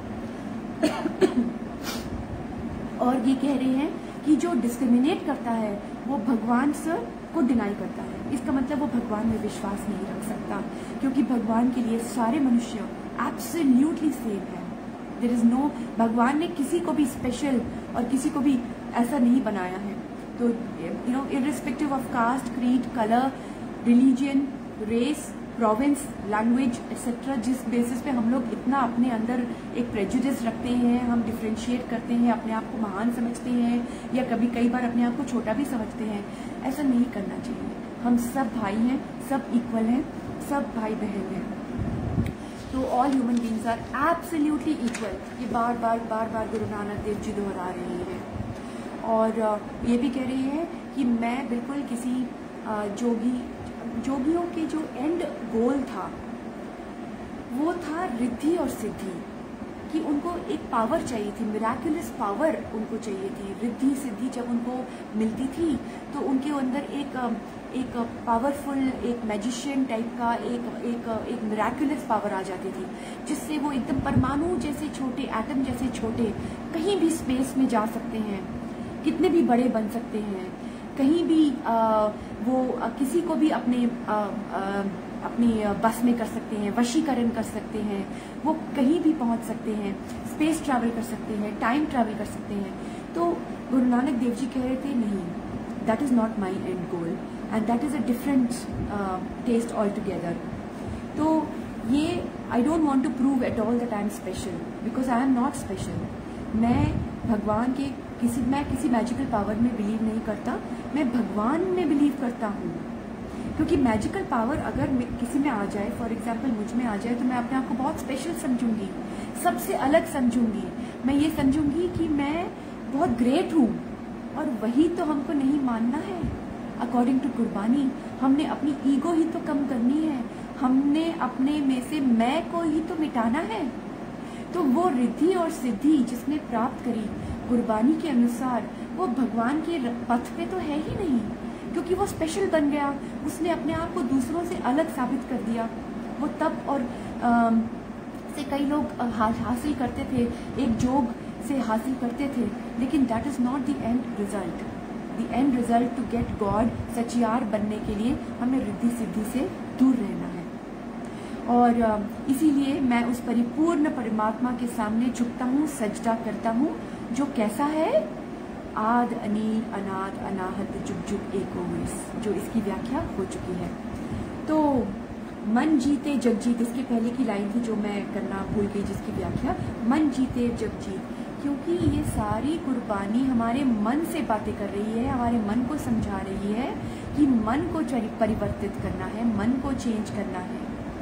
और ये कह रहे हैं कि जो डिस्क्रिमिनेट करता है वो भगवान से को डिनाई करता है। इसका मतलब वो भगवान में विश्वास नहीं रख सकता, क्योंकि भगवान के लिए सारे मनुष्य एब्सोल्युटली सेम है। देयर इज नो, भगवान ने किसी को भी स्पेशल और किसी को भी ऐसा नहीं बनाया है। तो irrespective of caste, creed, colour, religion, race, province, language etcetera, जिस बेसिस पे हम लोग इतना अपने अंदर एक प्रेजुडिस रखते हैं, हम डिफ्रेंशिएट करते हैं, अपने आप को महान समझते हैं, या कई बार अपने आप को छोटा भी समझते हैं, ऐसा नहीं करना चाहिए। हम सब भाई हैं, सब इक्वल हैं, सब भाई बहन हैं। तो all human beings are absolutely equal. ये बार बार गुरु नानक देव जी दोहरा रहे हैं। और ये भी कह रही है कि मैं बिल्कुल किसी जोगियों के जो एंड गोल था वो था रिद्धि और सिद्धि, कि उनको एक पावर चाहिए थी, मिराकुलस पावर उनको चाहिए थी। रिद्धि सिद्धि जब उनको मिलती थी तो उनके अंदर एक पावरफुल, एक मैजिशियन टाइप का एक मिराकुलस पावर आ जाती थी, जिससे वो एकदम परमाणु जैसे छोटे, एटम जैसे छोटे, कहीं भी स्पेस में जा सकते हैं, कितने भी बड़े बन सकते हैं, कहीं भी वो किसी को भी अपनी बस में कर सकते हैं, वशीकरण कर सकते हैं, वो कहीं भी पहुंच सकते हैं, स्पेस ट्रैवल कर सकते हैं, टाइम ट्रैवल कर सकते हैं। तो गुरु नानक देव जी कह रहे थे नहीं, that is not my end goal and that is a different taste all together. तो ये I don't want to prove at all that I am special, because I am not special. मैं भगवान के मैं किसी मैजिकल पावर में believe नहीं करता, मैं भगवान में बिलीव करता हूँ। क्योंकि मैजिकल पावर अगर किसी में आ जाए, फॉर एग्जाम्पल मुझ में आ जाए, तो मैं अपने आप को बहुत स्पेशल समझूंगी, सबसे अलग समझूंगी। मैं ये समझूंगी कि मैं बहुत ग्रेट हूँ, और वही तो हमको नहीं मानना है। अकॉर्डिंग टू गुरबानी हमने अपनी ईगो ही तो कम करनी है, हमने अपने में से मैं को ही तो मिटाना है। तो वो रिद्धि और सिद्धि जिसने प्राप्त करी गुरबानी के अनुसार, वो भगवान के पथ पे तो है ही नहीं, क्योंकि वो स्पेशल बन गया, उसने अपने आप को दूसरों से अलग साबित कर दिया। वो तब और जैसे कई लोग हासिल करते थे, एक जोग से हासिल करते थे, लेकिन that is not the end result. The end result to get God, सचियार बनने के लिए हमें रिद्धि सिद्धि से दूर रहना है। और इसीलिए मैं उस परिपूर्ण परमात्मा के सामने झुकता हूँ, सजदा करता हूँ, जो कैसा है, आद अनील अनाद अनाहत जुग जुग एको विस, जो इसकी व्याख्या हो चुकी है। तो मन जीते जग जीत, इसके पहले की लाइन थी जो मैं करना भूल गई, जिसकी व्याख्या मन जीते जग जीत, क्योंकि ये सारी कुर्बानी हमारे मन से बातें कर रही है, हमारे मन को समझा रही है कि मन को परिवर्तित करना है, मन को चेंज करना है।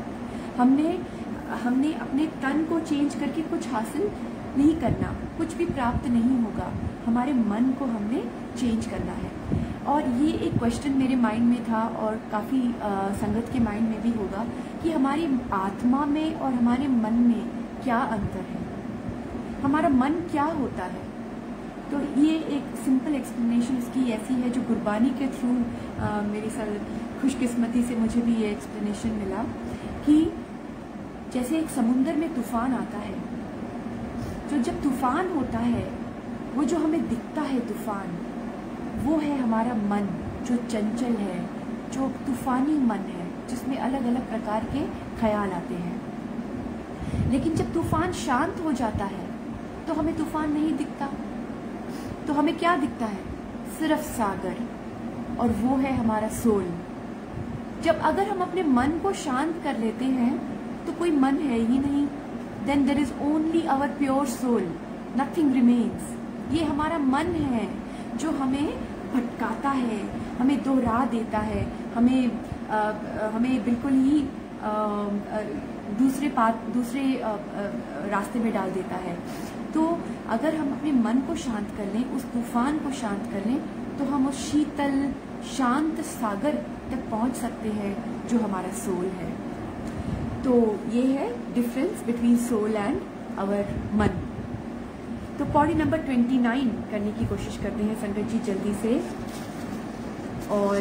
हमने अपने तन को चेंज करके कुछ हासिल नहीं करना, कुछ भी प्राप्त नहीं होगा, हमारे मन को हमने चेंज करना है। और ये एक क्वेश्चन मेरे माइंड में था और काफ़ी संगत के माइंड में भी होगा कि हमारी आत्मा में और हमारे मन में क्या अंतर है, हमारा मन क्या होता है। तो ये एक सिंपल एक्सप्लेनेशन इसकी ऐसी है, जो कुर्बानी के थ्रू मेरे साथ खुशकिस्मती से मुझे भी ये एक्सप्लेनेशन मिला कि जैसे एक समुंदर में तूफान आता है, तो जब तूफान होता है, वो जो हमें दिखता है तूफान, वो है हमारा मन, जो चंचल है, जो तूफानी मन है, जिसमें अलग अलग प्रकार के ख्याल आते हैं। लेकिन जब तूफान शांत हो जाता है तो हमें तूफान नहीं दिखता, तो हमें क्या दिखता है, सिर्फ सागर, और वो है हमारा सोल। जब अगर हम अपने मन को शांत कर लेते हैं तो कोई मन है ही नहीं, then there is only our pure soul, nothing remains. ये हमारा मन है जो हमें भटकाता है, हमें दोहरा देता है, हमें बिल्कुल ही दूसरे रास्ते में डाल देता है। तो अगर हम अपने मन को शांत कर लें, उस तूफान को शांत कर लें, तो हम उस शीतल शांत सागर तक पहुंच सकते हैं जो हमारा सोल है। तो ये है difference between soul and our मन। तो पौड़ी नंबर 29 करने की कोशिश करते हैं संगत जी जल्दी से। और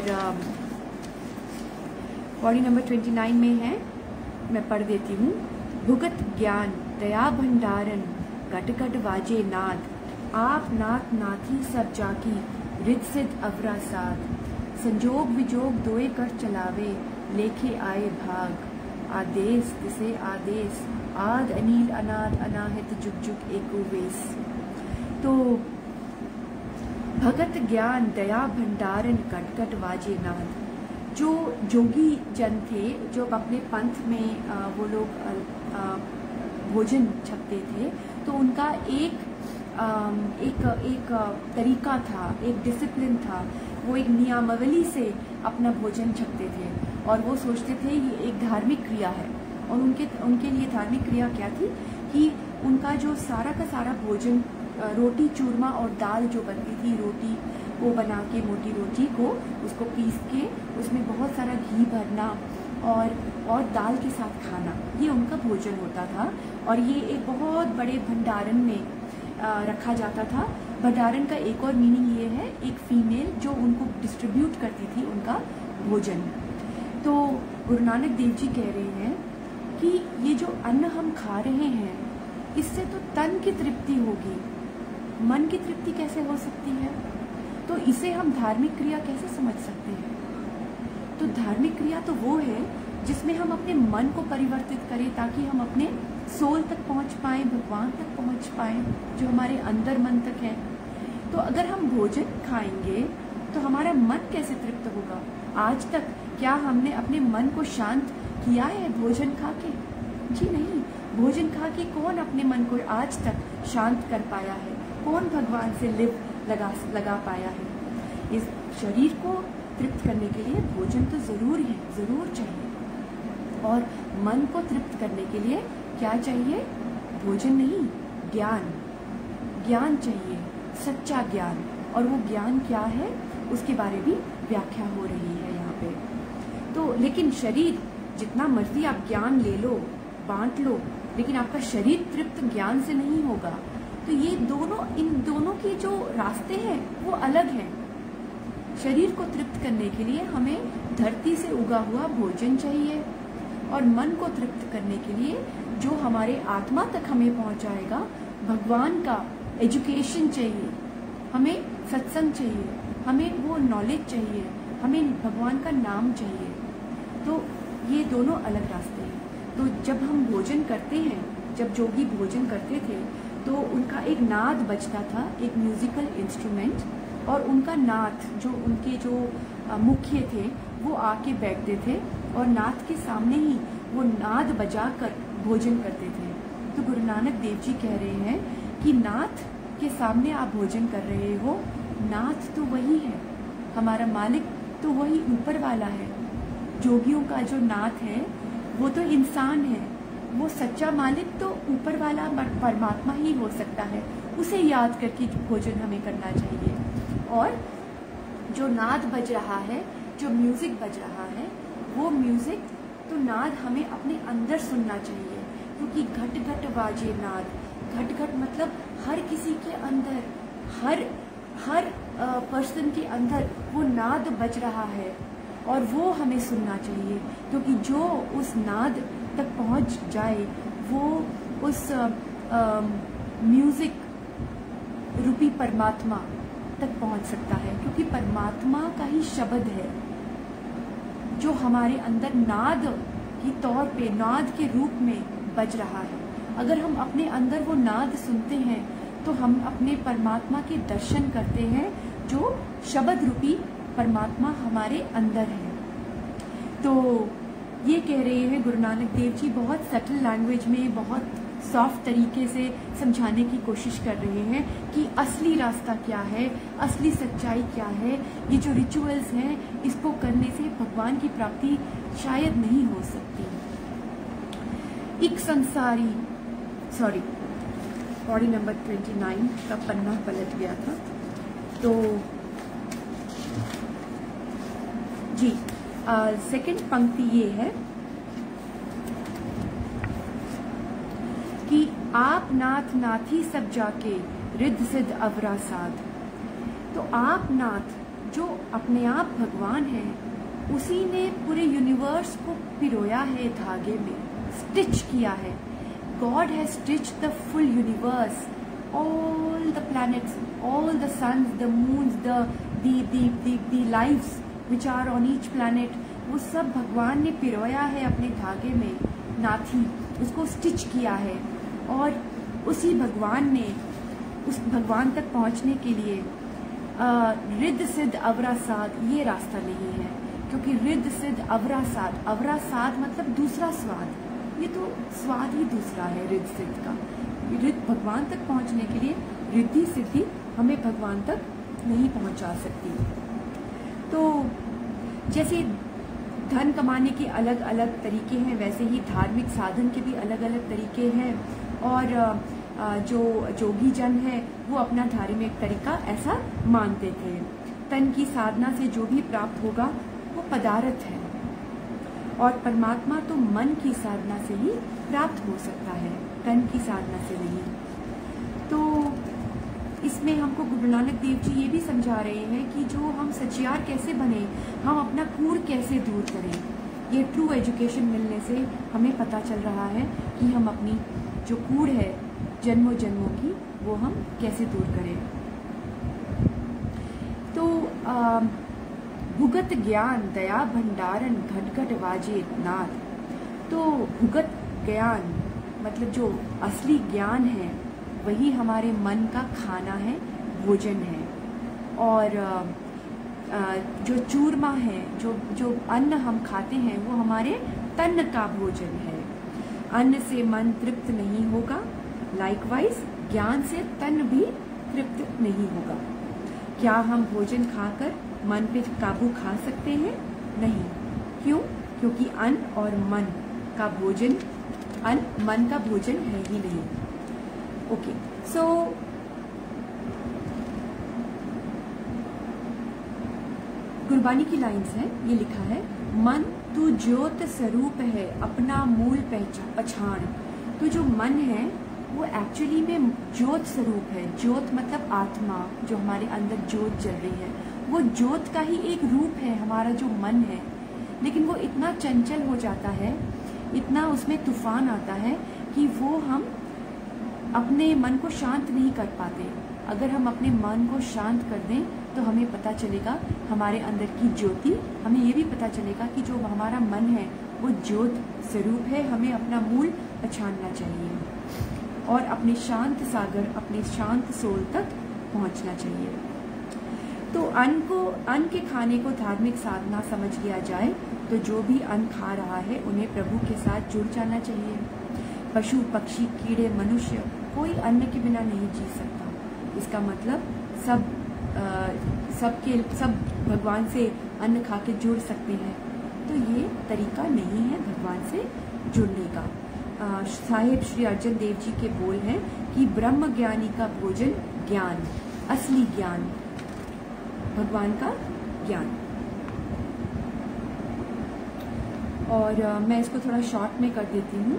पौड़ी नंबर 29 में है, मैं पढ़ देती हूँ। भुगत ज्ञान दया भंडारन, गट गट वाजे नाद, आप नाथ नाथी सब जाकी, रिद सिद्ध अवरा साध, संजोग विजोग दोए कर चलावे, लेखे आए भाग, आदेश तिसे आदेश, आद अनील अनाद अनाहित जुग जुग एको वेस। तो भगत ज्ञान दया भंडारन कट कट वाजे नाद, जो जोगी जन थे, जो अपने पंथ में वो लोग भोजन छकते थे, तो उनका एक तरीका था, एक डिसिप्लिन था, वो एक नियमावली से अपना भोजन छकते थे और वो सोचते थे ये एक धार्मिक क्रिया है। और उनके लिए धार्मिक क्रिया क्या थी कि उनका जो सारा का सारा भोजन, रोटी चूरमा और दाल जो बनती थी, रोटी को बना के, मोटी रोटी को उसको पीस के उसमें बहुत सारा घी भरना और दाल के साथ खाना, ये उनका भोजन होता था। और ये एक बहुत बड़े भंडारण में रखा जाता था। भंडारण का एक और मीनिंग ये है, एक फीमेल जो उनको डिस्ट्रीब्यूट करती थी उनका भोजन। तो गुरु नानक देव जी कह रहे हैं कि ये जो अन्न हम खा रहे हैं, इससे तो तन की तृप्ति होगी, मन की तृप्ति कैसे हो सकती है? तो इसे हम धार्मिक क्रिया कैसे समझ सकते हैं? तो धार्मिक क्रिया तो वो है जिसमें हम अपने मन को परिवर्तित करें ताकि हम अपने सोल तक पहुंच पाएं, भगवान तक पहुंच पाएं, जो हमारे अंदर मन तक है। तो अगर हम भोजन खाएंगे तो हमारा मन कैसे तृप्त होगा? आज तक क्या हमने अपने मन को शांत किया है भोजन खा के? जी नहीं। भोजन खा के कौन अपने मन को आज तक शांत कर पाया है? कौन भगवान से लिप लगा पाया है? इस शरीर को तृप्त करने के लिए भोजन तो जरूर है, जरूर चाहिए। और मन को तृप्त करने के लिए क्या चाहिए? भोजन नहीं, ज्ञान। ज्ञान चाहिए, सच्चा ज्ञान। और वो ज्ञान क्या है उसके बारे में व्याख्या हो रही है यहाँ पे। तो लेकिन शरीर, जितना मर्जी आप ज्ञान ले लो, बांट लो, लेकिन आपका शरीर तृप्त ज्ञान से नहीं होगा। तो ये दोनों, इन दोनों के जो रास्ते हैं वो अलग हैं। शरीर को तृप्त करने के लिए हमें धरती से उगा हुआ भोजन चाहिए और मन को तृप्त करने के लिए जो हमारे आत्मा तक हमें पहुंचाएगा। भगवान का एजुकेशन चाहिए, हमें सत्संग चाहिए, हमें वो नॉलेज चाहिए, हमें भगवान का नाम चाहिए। तो ये दोनों अलग रास्ते हैं। तो जब हम भोजन करते हैं, जब जोगी भोजन करते थे तो उनका एक नाद बजता था, एक म्यूजिकल इंस्ट्रूमेंट, और उनका नाथ जो उनके जो मुख्य थे वो आके बैठते थे और नाथ के सामने ही वो नाद बजा कर भोजन करते थे। तो गुरु नानक देव जी कह रहे हैं कि नाथ के सामने आप भोजन कर रहे हो, नाथ तो वही है, हमारा मालिक तो वही ऊपर वाला है। जोगियों का जो नाथ है वो तो इंसान है, वो सच्चा मालिक तो ऊपर वाला परमात्मा ही हो सकता है। उसे याद करके भोजन हमें करना चाहिए। और जो नाद बज रहा है, जो म्यूजिक बज रहा है, वो म्यूजिक तो नाद हमें अपने अंदर सुनना चाहिए, क्योंकि घट घट वाजे नाद। घट घट मतलब हर किसी के अंदर, हर पर्सन के अंदर वो नाद बज रहा है और वो हमें सुनना चाहिए, क्योंकि जो उस नाद तक पहुंच जाए वो उस म्यूजिक रूपी परमात्मा तक पहुंच सकता है। क्योंकि परमात्मा का ही शब्द है जो हमारे अंदर नाद की तौर पे, नाद के रूप में बज रहा है। अगर हम अपने अंदर वो नाद सुनते हैं तो हम अपने परमात्मा के दर्शन करते हैं, जो शब्द रूपी परमात्मा हमारे अंदर है। तो ये कह रहे हैं गुरु नानक देव जी, बहुत सटल लैंग्वेज में, बहुत सॉफ्ट तरीके से समझाने की कोशिश कर रहे हैं कि असली रास्ता क्या है, असली सच्चाई क्या है। ये जो रिचुअल्स हैं, इसको करने से भगवान की प्राप्ति शायद नहीं हो सकती। एक संसारी, सॉरी, पौड़ी नंबर 29 का पन्ना पलट गया था। तो जी, सेकंड पंक्ति ये है कि आप नाथ नाथी सब जाके रिद्ध सिद्ध अवरा साध। तो आप नाथ जो अपने आप भगवान है, उसी ने पूरे यूनिवर्स को पिरोया है धागे में, स्टिच किया है। God has stitched the full universe, all the planets, all the suns, the moons, the lives which are on each planet, वो सब भगवान ने पिरोया है अपने धागे में, नाथी, उसको स्टिच किया है। और उसी भगवान ने, उस भगवान तक पहुंचने के लिए रिद्ध सिद्ध अवरा साध, ये रास्ता नहीं है। क्योंकि रिद्ध सिद्ध अवरा साध मतलब दूसरा स्वाद, ये तो स्वाद ही दूसरा है रिद्ध सिद्ध का। रिद्ध भगवान तक पहुंचने के लिए रिद्धि सिद्धि हमें भगवान तक नहीं पहुंचा सकती। तो जैसे धन कमाने के अलग अलग तरीके हैं, वैसे ही धार्मिक साधन के भी अलग अलग तरीके हैं। और जो जोगी जन है वो अपना धार्मिक तरीका ऐसा मानते थे। तन की साधना से जो भी प्राप्त होगा वो पदार्थ है, और परमात्मा तो मन की साधना से ही प्राप्त हो सकता है, तन की साधना से नहीं। तो इसमें हमको गुरु नानक देव जी ये भी समझा रहे हैं कि जो हम सचियार कैसे बने, हम अपना कूड़ कैसे दूर करें। ये ट्रू एजुकेशन मिलने से हमें पता चल रहा है कि हम अपनी जो कूड़ है जन्मों जन्मों की, वो हम कैसे दूर करें। तो भुगत ज्ञान दया भंडारन घट घट वाजे नाद। तो भुगत ज्ञान मतलब जो असली ज्ञान है वही हमारे मन का खाना है, भोजन है। और जो चूरमा है, जो अन्न हम खाते हैं वो हमारे तन का भोजन है। अन्न से मन तृप्त नहीं होगा, लाइकवाइज ज्ञान से तन भी तृप्त नहीं होगा। क्या हम भोजन खाकर मन पे काबू खा सकते हैं? नहीं। क्यों? क्योंकि अन्न और मन का भोजन, अन्न मन का भोजन है ही नहीं। ओके, सो गुरबानी की लाइन्स हैं, ये लिखा है, मन तू ज्योत स्वरूप है अपना मूल पहचान। तो जो मन है वो एक्चुअली में ज्योत स्वरूप है। ज्योत मतलब आत्मा, जो हमारे अंदर ज्योत जल रही है, वो ज्योत का ही एक रूप है हमारा जो मन है। लेकिन वो इतना चंचल हो जाता है, इतना उसमें तूफान आता है कि वो हम अपने मन को शांत नहीं कर पाते। अगर हम अपने मन को शांत कर दें तो हमें पता चलेगा हमारे अंदर की ज्योति, हमें ये भी पता चलेगा कि जो हमारा मन है वो ज्योत स्वरूप है। हमें अपना मूल पहचानना चाहिए और अपने शांत सागर, अपने शांत सोल तक पहुंचना चाहिए। तो अन्न के खाने को धार्मिक साधना समझ लिया जाए तो जो भी अन्न खा रहा है उन्हें प्रभु के साथ जुड़ जाना चाहिए। पशु, पक्षी, कीड़े, मनुष्य कोई अन्न के बिना नहीं जी सकता। इसका मतलब सब भगवान से अन्न खा के जुड़ सकते हैं। तो ये तरीका नहीं है भगवान से जुड़ने का। साहिब श्री अर्जन देव जी के बोल हैं कि ब्रह्म ज्ञानी का भोजन ज्ञान, असली ज्ञान, भगवान का ज्ञान। और मैं इसको थोड़ा शॉर्ट में कर देती हूँ।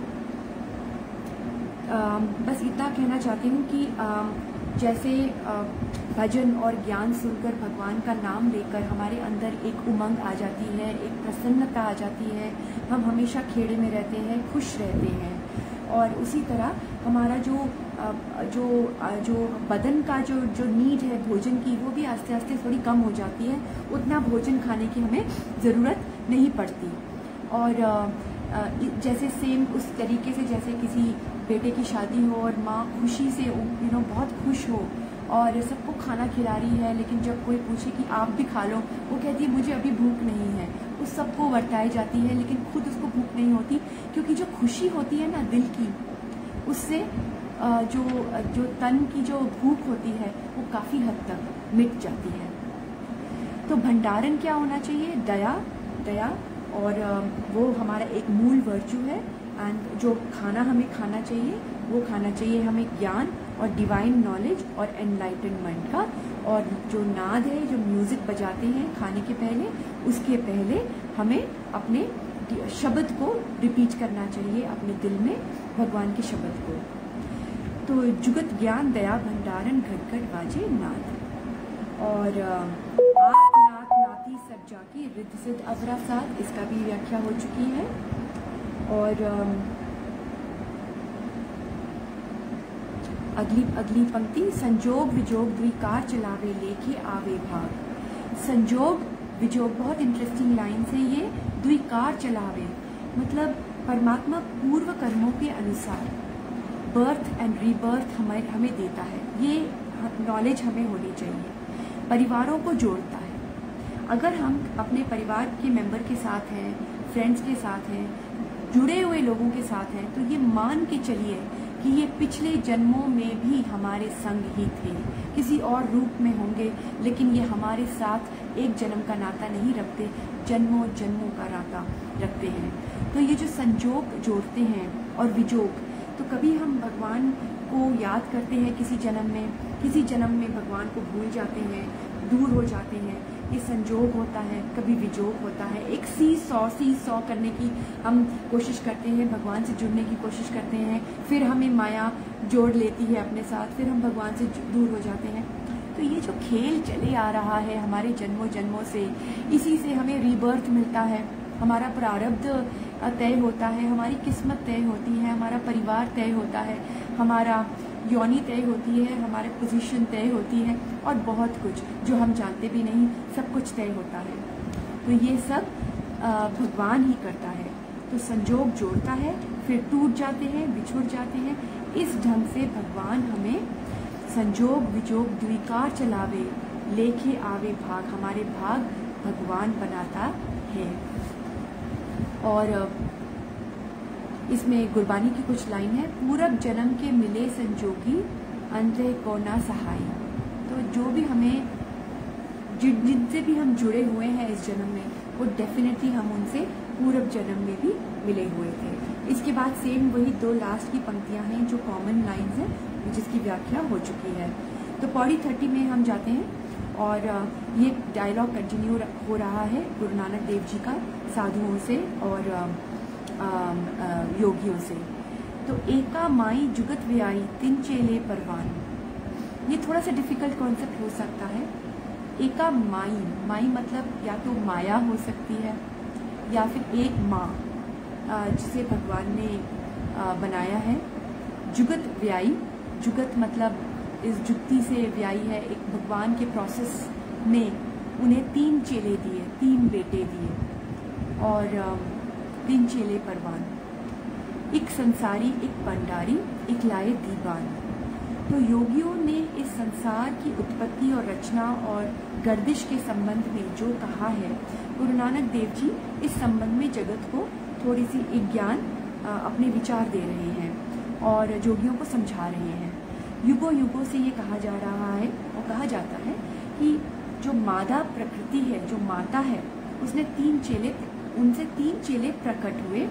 बस इतना कहना चाहती हूँ कि जैसे भजन और ज्ञान सुनकर भगवान का नाम लेकर हमारे अंदर एक उमंग आ जाती है, एक प्रसन्नता आ जाती है, हम हमेशा खेड़े में रहते हैं, खुश रहते हैं। और उसी तरह हमारा जो बदन का जो नीड है भोजन की, वो भी आस्ते आस्ते थोड़ी कम हो जाती है। उतना भोजन खाने की हमें ज़रूरत नहीं पड़ती। और जैसे सेम उस तरीके से जैसे किसी बेटे की शादी हो और माँ खुशी से बहुत खुश हो और सबको खाना खिला रही है, लेकिन जब कोई पूछे कि आप भी खा लो, वो कहती है मुझे अभी भूख नहीं है। उस सबको वर्ताई जाती है लेकिन खुद उसको भूख नहीं होती, क्योंकि जो खुशी होती है ना दिल की, उससे जो तन की जो भूख होती है वो काफ़ी हद तक मिट जाती है। तो भंडारण क्या होना चाहिए? दया और वो हमारा एक मूल वर्चू है। एंड जो खाना हमें खाना चाहिए वो खाना चाहिए हमें ज्ञान और डिवाइन नॉलेज और एनलाइटनमेंट का। और जो नाद है, जो म्यूजिक बजाते हैं खाने के पहले, उसके पहले हमें अपने शब्द को रिपीट करना चाहिए अपने दिल में, भगवान के शब्द को। तो जुगत ज्ञान दया भंडारण घट घट बाजे नाद। और आप नाथ नाती सब जाकी रिद्ध सिद्ध अवरा साथ, इसका भी व्याख्या हो चुकी है। और अगली पंक्ति, संजोग विजोग द्विकार चलावे लेके आवे भाग। संजोग विजोग बहुत इंटरेस्टिंग लाइन है ये। द्विकार चलावे मतलब परमात्मा पूर्व कर्मों के अनुसार बर्थ एंड रीबर्थ हमें देता है। ये नॉलेज हमें होनी चाहिए। परिवारों को जोड़ता है। अगर हम अपने परिवार के मेंबर के साथ हैं, फ्रेंड्स के साथ हैं, जुड़े हुए लोगों के साथ हैं, तो ये मान के चलिए कि ये पिछले जन्मों में भी हमारे संग ही थे, किसी और रूप में होंगे, लेकिन ये हमारे साथ एक जन्म का नाता नहीं रखते, जन्मों जन्मों का नाता रखते हैं। तो ये जो संजोग जोड़ते हैं और विजोग, तो कभी हम भगवान को याद करते हैं किसी जन्म में भगवान को भूल जाते हैं, दूर हो जाते हैं। ये संजोग होता है, कभी विजोग होता है। एक सी सौ करने की हम कोशिश करते हैं, भगवान से जुड़ने की कोशिश करते हैं, फिर हमें माया जोड़ लेती है अपने साथ, फिर हम भगवान से दूर हो जाते हैं। तो ये जो खेल चले आ रहा है हमारे जन्मों जन्मों से, इसी से हमें रीबर्थ मिलता है, हमारा प्रारब्ध तय होता है, हमारी किस्मत तय होती है, हमारा परिवार तय होता है, हमारा योनि तय होती है, हमारे पोजीशन तय होती है, और बहुत कुछ जो हम जानते भी नहीं, सब कुछ तय होता है। तो ये सब भगवान ही करता है। तो संजोग जोड़ता है, फिर टूट जाते हैं, बिछुड़ जाते हैं। इस ढंग से भगवान हमें संजोग विजोग द्विकार चलावे लेके आवे भाग, हमारे भाग भगवान बनाता है। और इसमें गुरबानी की कुछ लाइन है, पूरब जन्म के मिले संजोगी अंतः को ना सहाय। तो जो भी हमें जिनसे भी हम जुड़े हुए हैं इस जन्म में, वो डेफिनेटली हम उनसे पूरब जन्म में भी मिले हुए थे। इसके बाद सेम वही दो लास्ट की पंक्तियां हैं जो कॉमन लाइन्स हैं, जिसकी व्याख्या हो चुकी है। तो पौड़ी 30 में हम जाते हैं और ये डायलॉग कंटिन्यू हो रहा है गुरु नानक देव जी का साधुओं से और योगियों से। तो एका माई जुगत व्याई तिन चेले परवान। ये थोड़ा सा डिफिकल्ट कॉन्सेप्ट हो सकता है। एका माई मतलब या तो माया हो सकती है या फिर एक माँ जिसे भगवान ने बनाया है। जुगत व्यायी, जुगत मतलब इस जुक्ति से व्यायी है, एक भगवान के प्रोसेस में उन्हें 3 चेले दिए, 3 बेटे दिए और 3 चेले परवान, एक संसारी, एक भंडारी, एक लाए दीवान। तो योगियों ने इस संसार की उत्पत्ति और रचना और गर्दिश के संबंध में जो कहा है, गुरु नानक देव जी इस संबंध में जगत को थोड़ी सी एक ज्ञान अपने विचार दे रहे हैं और योगियों को समझा रहे हैं। युगों युगों से ये कहा जा रहा है और कहा जाता है कि जो मादा प्रकृति है, जो माता है, उसने 3 चेले, उनसे 3 चेले प्रकट हुए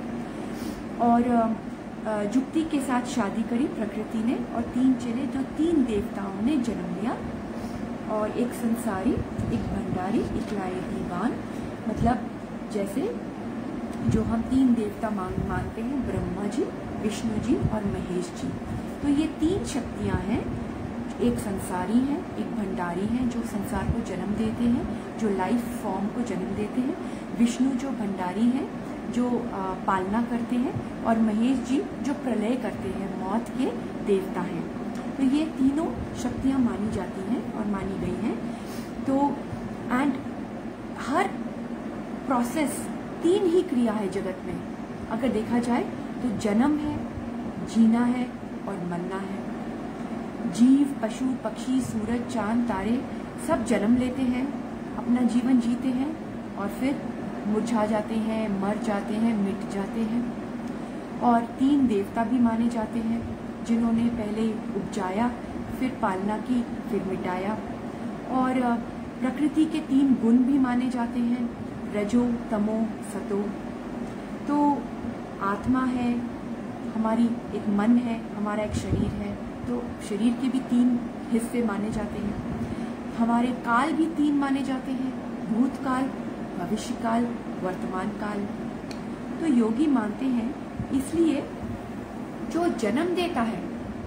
और जुक्ति के साथ शादी करी प्रकृति ने और 3 चेले जो 3 देवताओं ने जन्म लिया और एक संसारी, एक भंडारी, एक लाए दीवान। मतलब जैसे जो हम 3 देवता मानते हैं, ब्रह्मा जी, विष्णु जी और महेश जी। तो ये 3 शक्तियां हैं, एक संसारी है, एक भंडारी है जो संसार को जन्म देते हैं, जो लाइफ फॉर्म को जन्म देते हैं, विष्णु जो भंडारी है जो पालना करते हैं और महेश जी जो प्रलय करते हैं, मौत के देवता हैं। तो ये तीनों शक्तियां मानी जाती हैं और मानी गई हैं। तो एंड हर प्रोसेस 3 ही क्रिया है जगत में। अगर देखा जाए तो जन्म है, जीना है और मरना है। जीव, पशु, पक्षी, सूरज, चांद, तारे सब जन्म लेते हैं, अपना जीवन जीते हैं और फिर मुरझा जाते हैं, मर जाते हैं, मिट जाते हैं। और 3 देवता भी माने जाते हैं जिन्होंने पहले उपजाया, फिर पालना की, फिर मिटाया। और प्रकृति के 3 गुण भी माने जाते हैं, रजो, तमो, सतो। तो आत्मा है हमारी, एक मन है, हमारा एक शरीर है, तो शरीर के भी 3 हिस्से माने जाते हैं। हमारे काल भी 3 माने जाते हैं, भूतकाल, भविष्य काल, वर्तमान काल। तो योगी मानते हैं इसलिए जो जन्म देता है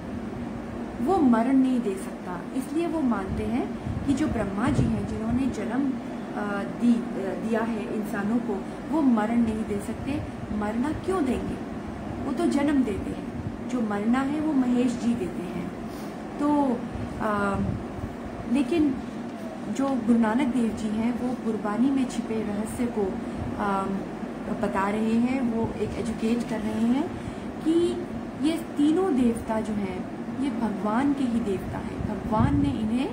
वो मरण नहीं दे सकता, इसलिए वो मानते हैं कि जो ब्रह्मा जी हैं जिन्होंने जन्म दिया है इंसानों को, वो मरण नहीं दे सकते। मरना क्यों देंगे, वो तो जन्म देते हैं। जो मरना है वो महेश जी देते हैं। तो लेकिन जो गुरु नानक देव जी हैं वो गुरबानी में छिपे रहस्य को बता रहे हैं, वो एक एजुकेट कर रहे हैं कि ये तीनों देवता जो हैं ये भगवान के ही देवता हैं, भगवान ने इन्हें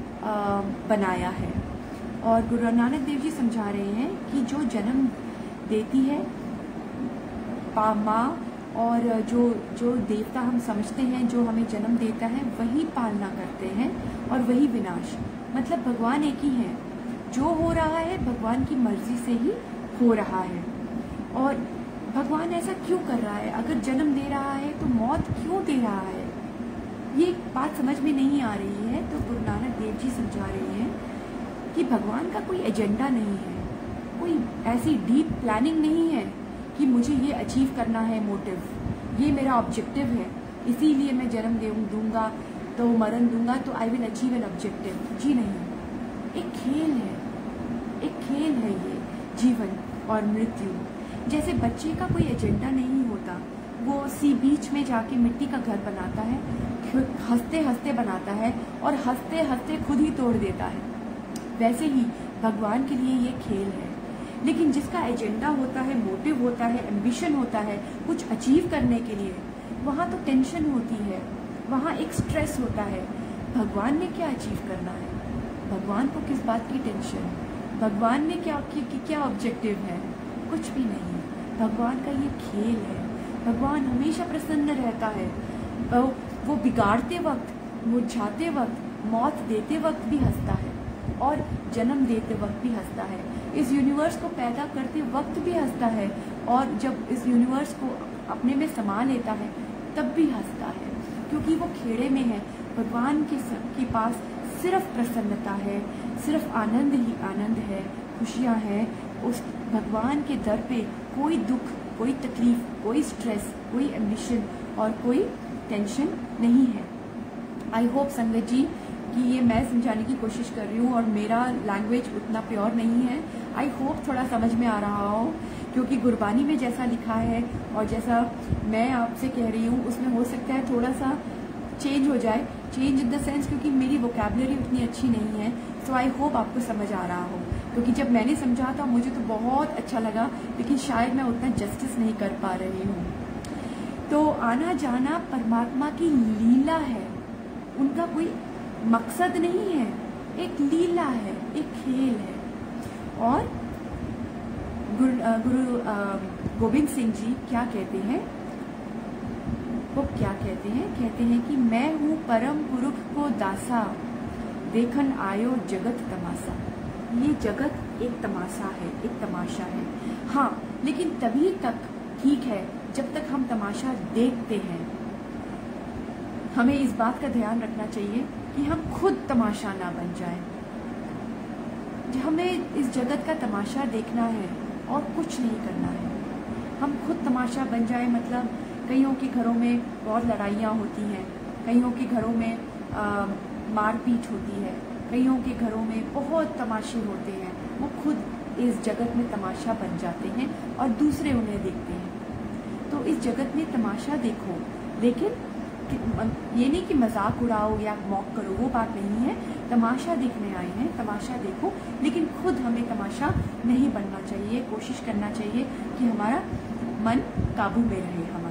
बनाया है। और गुरु नानक देव जी समझा रहे हैं कि जो जन्म देती है माँ, और जो देवता हम समझते हैं जो हमें जन्म देता है वही पालना करते हैं और वही विनाश। मतलब भगवान एक ही है, जो हो रहा है भगवान की मर्जी से ही हो रहा है। और भगवान ऐसा क्यों कर रहा है, अगर जन्म दे रहा है तो मौत क्यों दे रहा है, ये बात समझ में नहीं आ रही है। तो गुरु नानक देव जी समझा रहे हैं कि भगवान का कोई एजेंडा नहीं है, कोई ऐसी डीप प्लानिंग नहीं है कि मुझे ये अचीव करना है, मोटिव, ये मेरा ऑब्जेक्टिव है, इसीलिए मैं जन्म दूंगा तो मरण दूंगा तो I will achieve an objective. जी नहीं, एक खेल है, एक खेल है ये जीवन और मृत्यु। जैसे बच्चे का कोई एजेंडा नहीं होता, वो सी बीच में जाके मिट्टी का घर बनाता है, हंसते हंसते बनाता है और हंसते हंसते खुद ही तोड़ देता है। वैसे ही भगवान के लिए ये खेल है। लेकिन जिसका एजेंडा होता है, मोटिव होता है, एम्बिशन होता है कुछ अचीव करने के लिए, वहाँ तो टेंशन होती है, वहाँ एक स्ट्रेस होता है। भगवान ने क्या अचीव करना है, भगवान को किस बात की टेंशन है, भगवान ने क्या ऑब्जेक्टिव है, कुछ भी नहीं। भगवान का ये खेल है। भगवान हमेशा प्रसन्न रहता है, वो बिगाड़ते वक्त, मुरझाते वक्त, मौत देते वक्त भी हंसता है और जन्म देते वक्त भी हंसता है, इस यूनिवर्स को पैदा करते वक्त भी हंसता है और जब इस यूनिवर्स को अपने में समा लेता है तब भी हंसता है, क्योंकि वो खेड़े में है। भगवान के पास सिर्फ प्रसन्नता है, सिर्फ आनंद ही आनंद है, खुशियाँ हैं। उस भगवान के दर पे कोई दुख, कोई तकलीफ, कोई स्ट्रेस, कोई एम्बिशन और कोई टेंशन नहीं है। आई होप संगत जी कि ये मैं समझाने की कोशिश कर रही हूँ और मेरा लैंग्वेज उतना प्योर नहीं है। आई होप थोड़ा समझ में आ रहा हो क्योंकि गुरबानी में जैसा लिखा है और जैसा मैं आपसे कह रही हूँ उसमें हो सकता है थोड़ा सा चेंज हो जाए, चेंज इन द सेंस क्योंकि मेरी वोकैबुलरी उतनी अच्छी नहीं है। सो आई होप आपको समझ आ रहा हो, क्योंकि जब मैंने समझा था मुझे तो बहुत अच्छा लगा, लेकिन शायद मैं उतना जस्टिस नहीं कर पा रही हूँ। तो आना जाना परमात्मा की लीला है, उनका कोई मकसद नहीं है, एक लीला है, एक खेल है। और गुरु गोविंद सिंह जी क्या कहते हैं, वो क्या कहते हैं, कहते हैं कि मैं हूँ परम पुरुष को दासा, देखन आयो जगत तमाशा। ये जगत एक तमाशा है, एक तमाशा है। हाँ, लेकिन तभी तक ठीक है जब तक हम तमाशा देखते हैं। हमें इस बात का ध्यान रखना चाहिए कि हम खुद तमाशा ना बन जाएं। हमें इस जगत का तमाशा देखना है और कुछ नहीं करना है। हम खुद तमाशा बन जाए मतलब कईयों के घरों में बहुत लड़ाइयाँ होती हैं, कईयों के घरों में मारपीट होती है, कईयों के घरों में बहुत तमाशे होते हैं। वो खुद इस जगत में तमाशा बन जाते हैं और दूसरे उन्हें देखते हैं। तो इस जगत में तमाशा देखो, लेकिन ये नहीं कि मजाक उड़ाओ या मॉक करो, वो बात नहीं है। तमाशा देखने आए हैं, तमाशा देखो, लेकिन खुद हमें तमाशा नहीं बनना चाहिए। कोशिश करना चाहिए कि हमारा मन काबू में रहे हमारे।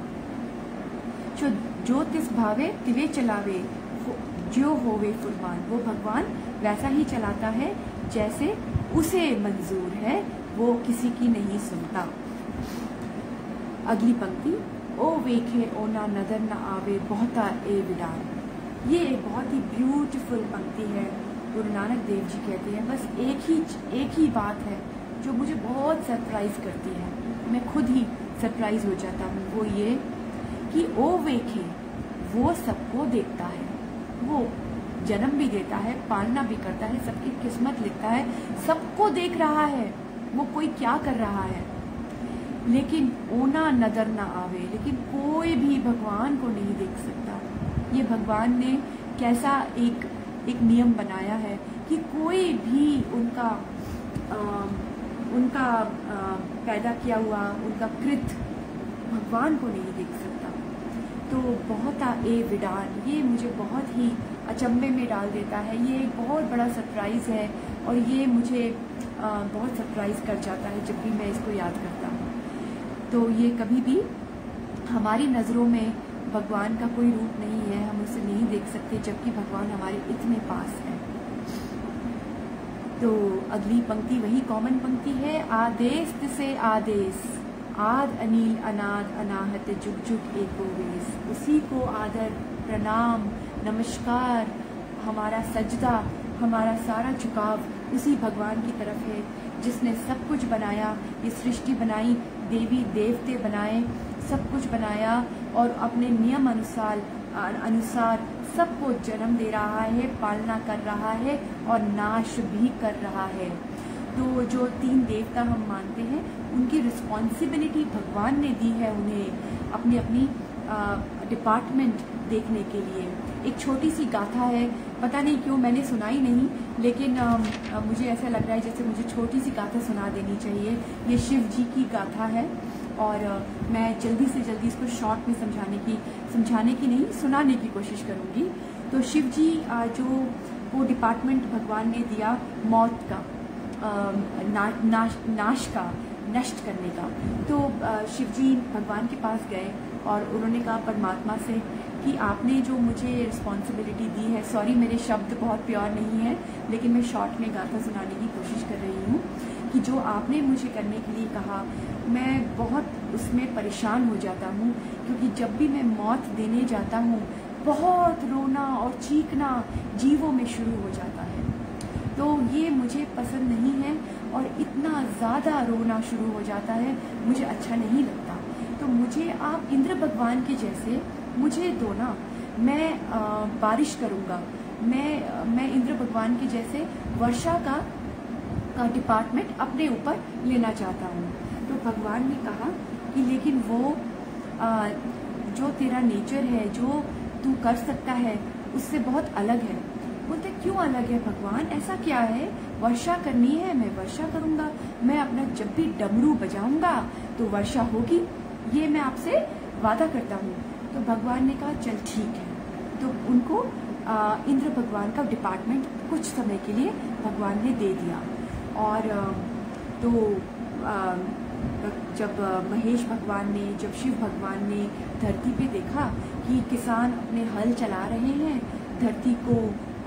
जो तिस भावे तिवे चलावे, जो होवे फुरमान, वो भगवान वैसा ही चलाता है जैसे उसे मंजूर है, वो किसी की नहीं सुनता। अगली पंक्ति, ओ वेखे ओ ना नजर न आवे बहुता ए विडान। ये एक बहुत ही ब्यूटीफुल पंक्ति है। गुरु नानक देव जी कहते हैं बस एक ही बात है जो मुझे बहुत सरप्राइज करती है, मैं खुद ही सरप्राइज हो जाता हूँ। वो ये कि ओ वेखे, वो सबको देखता है, वो जन्म भी देता है, पालना भी करता है, सबकी किस्मत लिखता है, सबको देख रहा है वो कोई क्या कर रहा है। लेकिन ओना नजर ना आवे, लेकिन कोई भी भगवान को नहीं देख सकता। ये भगवान ने कैसा एक नियम बनाया है कि कोई भी उनका पैदा किया हुआ उनका कृत भगवान को नहीं देख सकता। तो बहुत ए विडान, ये मुझे बहुत ही अचंभे में डाल देता है। ये एक बहुत बड़ा सरप्राइज है और ये मुझे बहुत सरप्राइज कर जाता है जब भी मैं इसको याद करता हूँ। तो ये कभी भी हमारी नज़रों में भगवान का कोई रूप नहीं है, हम उसे नहीं देख सकते, जबकि भगवान हमारे इतने पास है। तो अगली पंक्ति वही कॉमन पंक्ति है, आदेश से आदेश, आद अनिल अनाद अनाहत जुग जुग एको वेश। उसी को आदर, प्रणाम, नमस्कार, हमारा सजदा, हमारा सारा झुकाव उसी भगवान की तरफ है जिसने सब कुछ बनाया, ये सृष्टि बनाई, देवी देवते बनाए, सब कुछ बनाया और अपने नियम अनुसार सबको जन्म दे रहा है, पालना कर रहा है और नाश भी कर रहा है। तो जो 3 देवता हम मानते हैं उनकी रिस्पॉन्सिबिलिटी भगवान ने दी है उन्हें अपनी डिपार्टमेंट देखने के लिए। एक छोटी सी गाथा है, पता नहीं क्यों मैंने सुनाई नहीं, लेकिन मुझे ऐसा लग रहा है जैसे मुझे छोटी सी गाथा सुना देनी चाहिए। ये शिव जी की गाथा है और मैं जल्दी से जल्दी इसको शॉर्ट में समझाने की नहीं, सुनाने की कोशिश करूँगी। तो शिव जी जो वो डिपार्टमेंट भगवान ने दिया मौत का, नाश का, नष्ट करने का, तो शिव जी भगवान के पास गए और उन्होंने कहा परमात्मा से कि आपने जो मुझे रिस्पॉन्सिबिलिटी दी है, सॉरी मेरे शब्द बहुत प्योर नहीं है लेकिन मैं शॉर्ट में गाथा सुनाने की कोशिश कर रही हूँ, कि जो आपने मुझे करने के लिए कहा मैं बहुत उसमें परेशान हो जाता हूँ, क्योंकि जब भी मैं मौत देने जाता हूँ बहुत रोना और चीखना जीवों में शुरू हो जाता है। तो ये मुझे पसंद नहीं है और इतना ज़्यादा रोना शुरू हो जाता है, मुझे अच्छा नहीं लगता। तो मुझे आप इंद्र भगवान के जैसे मुझे दो ना, मैं बारिश करूँगा, मैं इंद्र भगवान के जैसे वर्षा का डिपार्टमेंट अपने ऊपर लेना चाहता हूँ। तो भगवान ने कहा कि लेकिन वो जो तेरा नेचर है, जो तू कर सकता है उससे बहुत अलग है। बोलते क्यों अलग है भगवान, ऐसा क्या है वर्षा करनी है मैं वर्षा करूंगा, मैं अपना जब भी डमरू बजाऊंगा तो वर्षा होगी, ये मैं आपसे वादा करता हूँ। तो भगवान ने कहा चल ठीक है। तो उनको इंद्र भगवान का डिपार्टमेंट कुछ समय के लिए भगवान ने दे दिया। और तो जब महेश भगवान ने, जब शिव भगवान ने धरती पे देखा कि किसान अपने हल चला रहे हैं, धरती को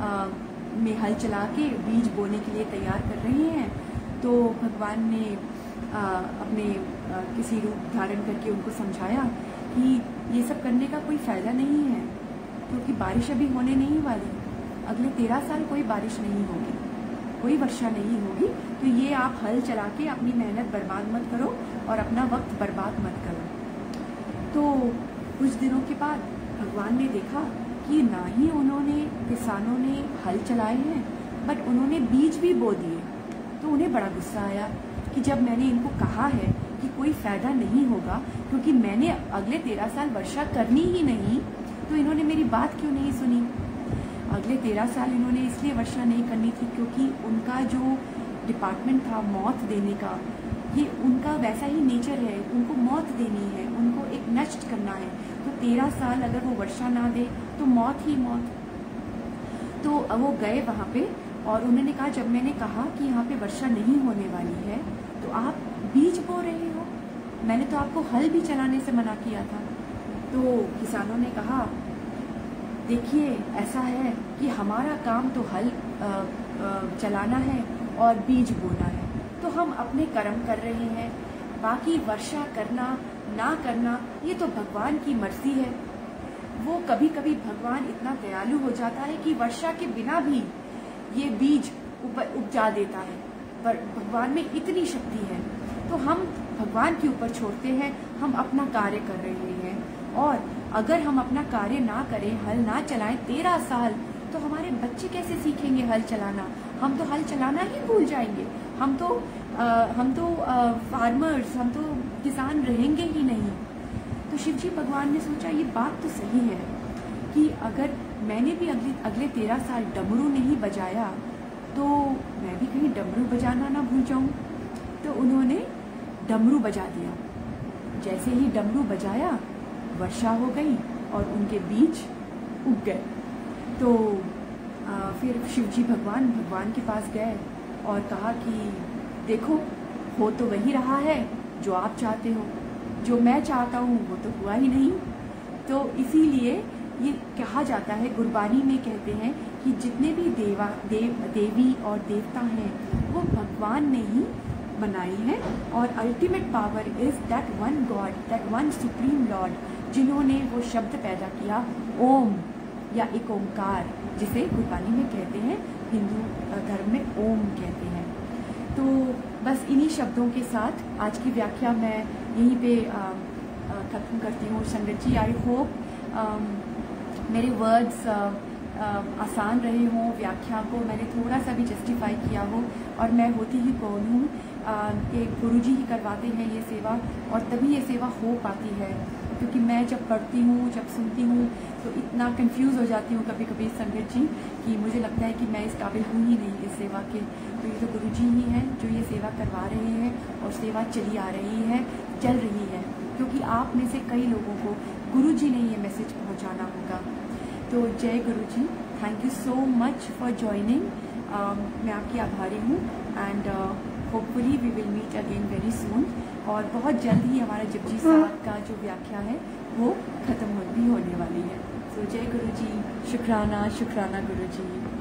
में हल चला के बीज बोने के लिए तैयार कर रहे हैं, तो भगवान ने अपने किसी रूप धारण करके उनको समझाया कि ये सब करने का कोई फायदा नहीं है, क्योंकि बारिश अभी होने नहीं वाली, अगले 13 साल कोई बारिश नहीं होगी, कोई वर्षा नहीं होगी। तो ये आप हल चला के अपनी मेहनत बर्बाद मत करो और अपना वक्त बर्बाद मत करो। तो कुछ दिनों के बाद भगवान ने देखा कि ना ही उन्होंने, किसानों ने हल चलाए हैं, बट उन्होंने बीज भी बो दिए। तो उन्हें बड़ा गुस्सा आया कि जब मैंने इनको कहा है कि कोई फायदा नहीं होगा, क्योंकि मैंने अगले 13 साल वर्षा करनी ही नहीं, तो इन्होंने मेरी बात क्यों नहीं सुनी। अगले 13 साल इन्होंने इसलिए वर्षा नहीं करनी थी क्योंकि उनका जो डिपार्टमेंट था मौत देने का, ये उनका वैसा ही नेचर है, उनको मौत देनी है, उनको एक नष्ट करना है। तो 13 साल अगर वो वर्षा ना दे तो मौत ही मौत। तो वो गए वहाँ पे और उन्होंने कहा जब मैंने कहा कि यहाँ पे वर्षा नहीं होने वाली है तो आप बीज बो रहे हो, मैंने तो आपको हल भी चलाने से मना किया था। तो किसानों ने कहा देखिए ऐसा है कि हमारा काम तो हल चलाना है और बीज बोना है, तो हम अपने कर्म कर रहे हैं, बाकी वर्षा करना ना करना ये तो भगवान की मर्जी है। वो कभी कभी भगवान इतना दयालु हो जाता है कि वर्षा के बिना भी ये बीज उपजा देता है, पर भगवान में इतनी शक्ति है। तो हम भगवान के ऊपर छोड़ते हैं, हम अपना कार्य कर रहे हैं। और अगर हम अपना कार्य ना करें, हल ना चलाएं 13 साल, तो हमारे बच्चे कैसे सीखेंगे हल चलाना? हम तो हल चलाना ही भूल जाएंगे, हम तो फार्मर्स, हम तो किसान रहेंगे ही नहीं। तो शिव जी भगवान ने सोचा ये बात तो सही है कि अगर मैंने भी अगले 13 साल डमरू नहीं बजाया तो मैं भी कहीं डमरू बजाना ना भूल जाऊं। तो उन्होंने डमरू बजा दिया। जैसे ही डमरू बजाया वर्षा हो गई और उनके बीज उग गए। तो फिर शिवजी भगवान के पास गए और कहा कि देखो हो तो वही रहा है जो आप चाहते हो, जो मैं चाहता हूँ वो तो हुआ ही नहीं। तो इसीलिए ये कहा जाता है, गुरबानी में कहते हैं कि जितने भी देवी और देवता हैं वो भगवान ने ही बनाए हैं, और ultimate power is that one God, that one supreme lord, जिन्होंने वो शब्द पैदा किया ओम या एक ओंकार, जिसे गुरबानी में कहते हैं, हिंदू धर्म में ओम कहते हैं। तो बस इन्हीं शब्दों के साथ आज की व्याख्या मैं यहीं पे खत्म करती हूँ। संगत जी, आई होप मेरे वर्ड्स आसान रहे हों, व्याख्या को मैंने थोड़ा सा भी जस्टिफाई किया हो, और मैं होती ही कौन हूँ कि गुरुजी ही करवाते हैं ये सेवा, और तभी ये सेवा हो पाती है। क्योंकि मैं जब पढ़ती हूँ, जब सुनती हूँ तो इतना कंफ्यूज हो जाती हूँ कभी कभी संगत जी, कि मुझे लगता है कि मैं इस काबिल हूँ ही नहीं इस सेवा के। तो ये तो गुरुजी ही हैं जो ये सेवा करवा रहे हैं, और सेवा चली आ रही है, चल रही है, क्योंकि आप में से कई लोगों को गुरुजी ने ये मैसेज पहुँचाना होगा। तो जय Guruji, thank you so much for joining. मैं आपकी आभारी हूँ, and hopefully we will meet again very soon. और बहुत जल्द ही हमारा जपजी साहब का जो व्याख्या है वो खत्म भी होने वाली है। तो जय गुरुजी, शुक्राना शुक्राना गुरुजी।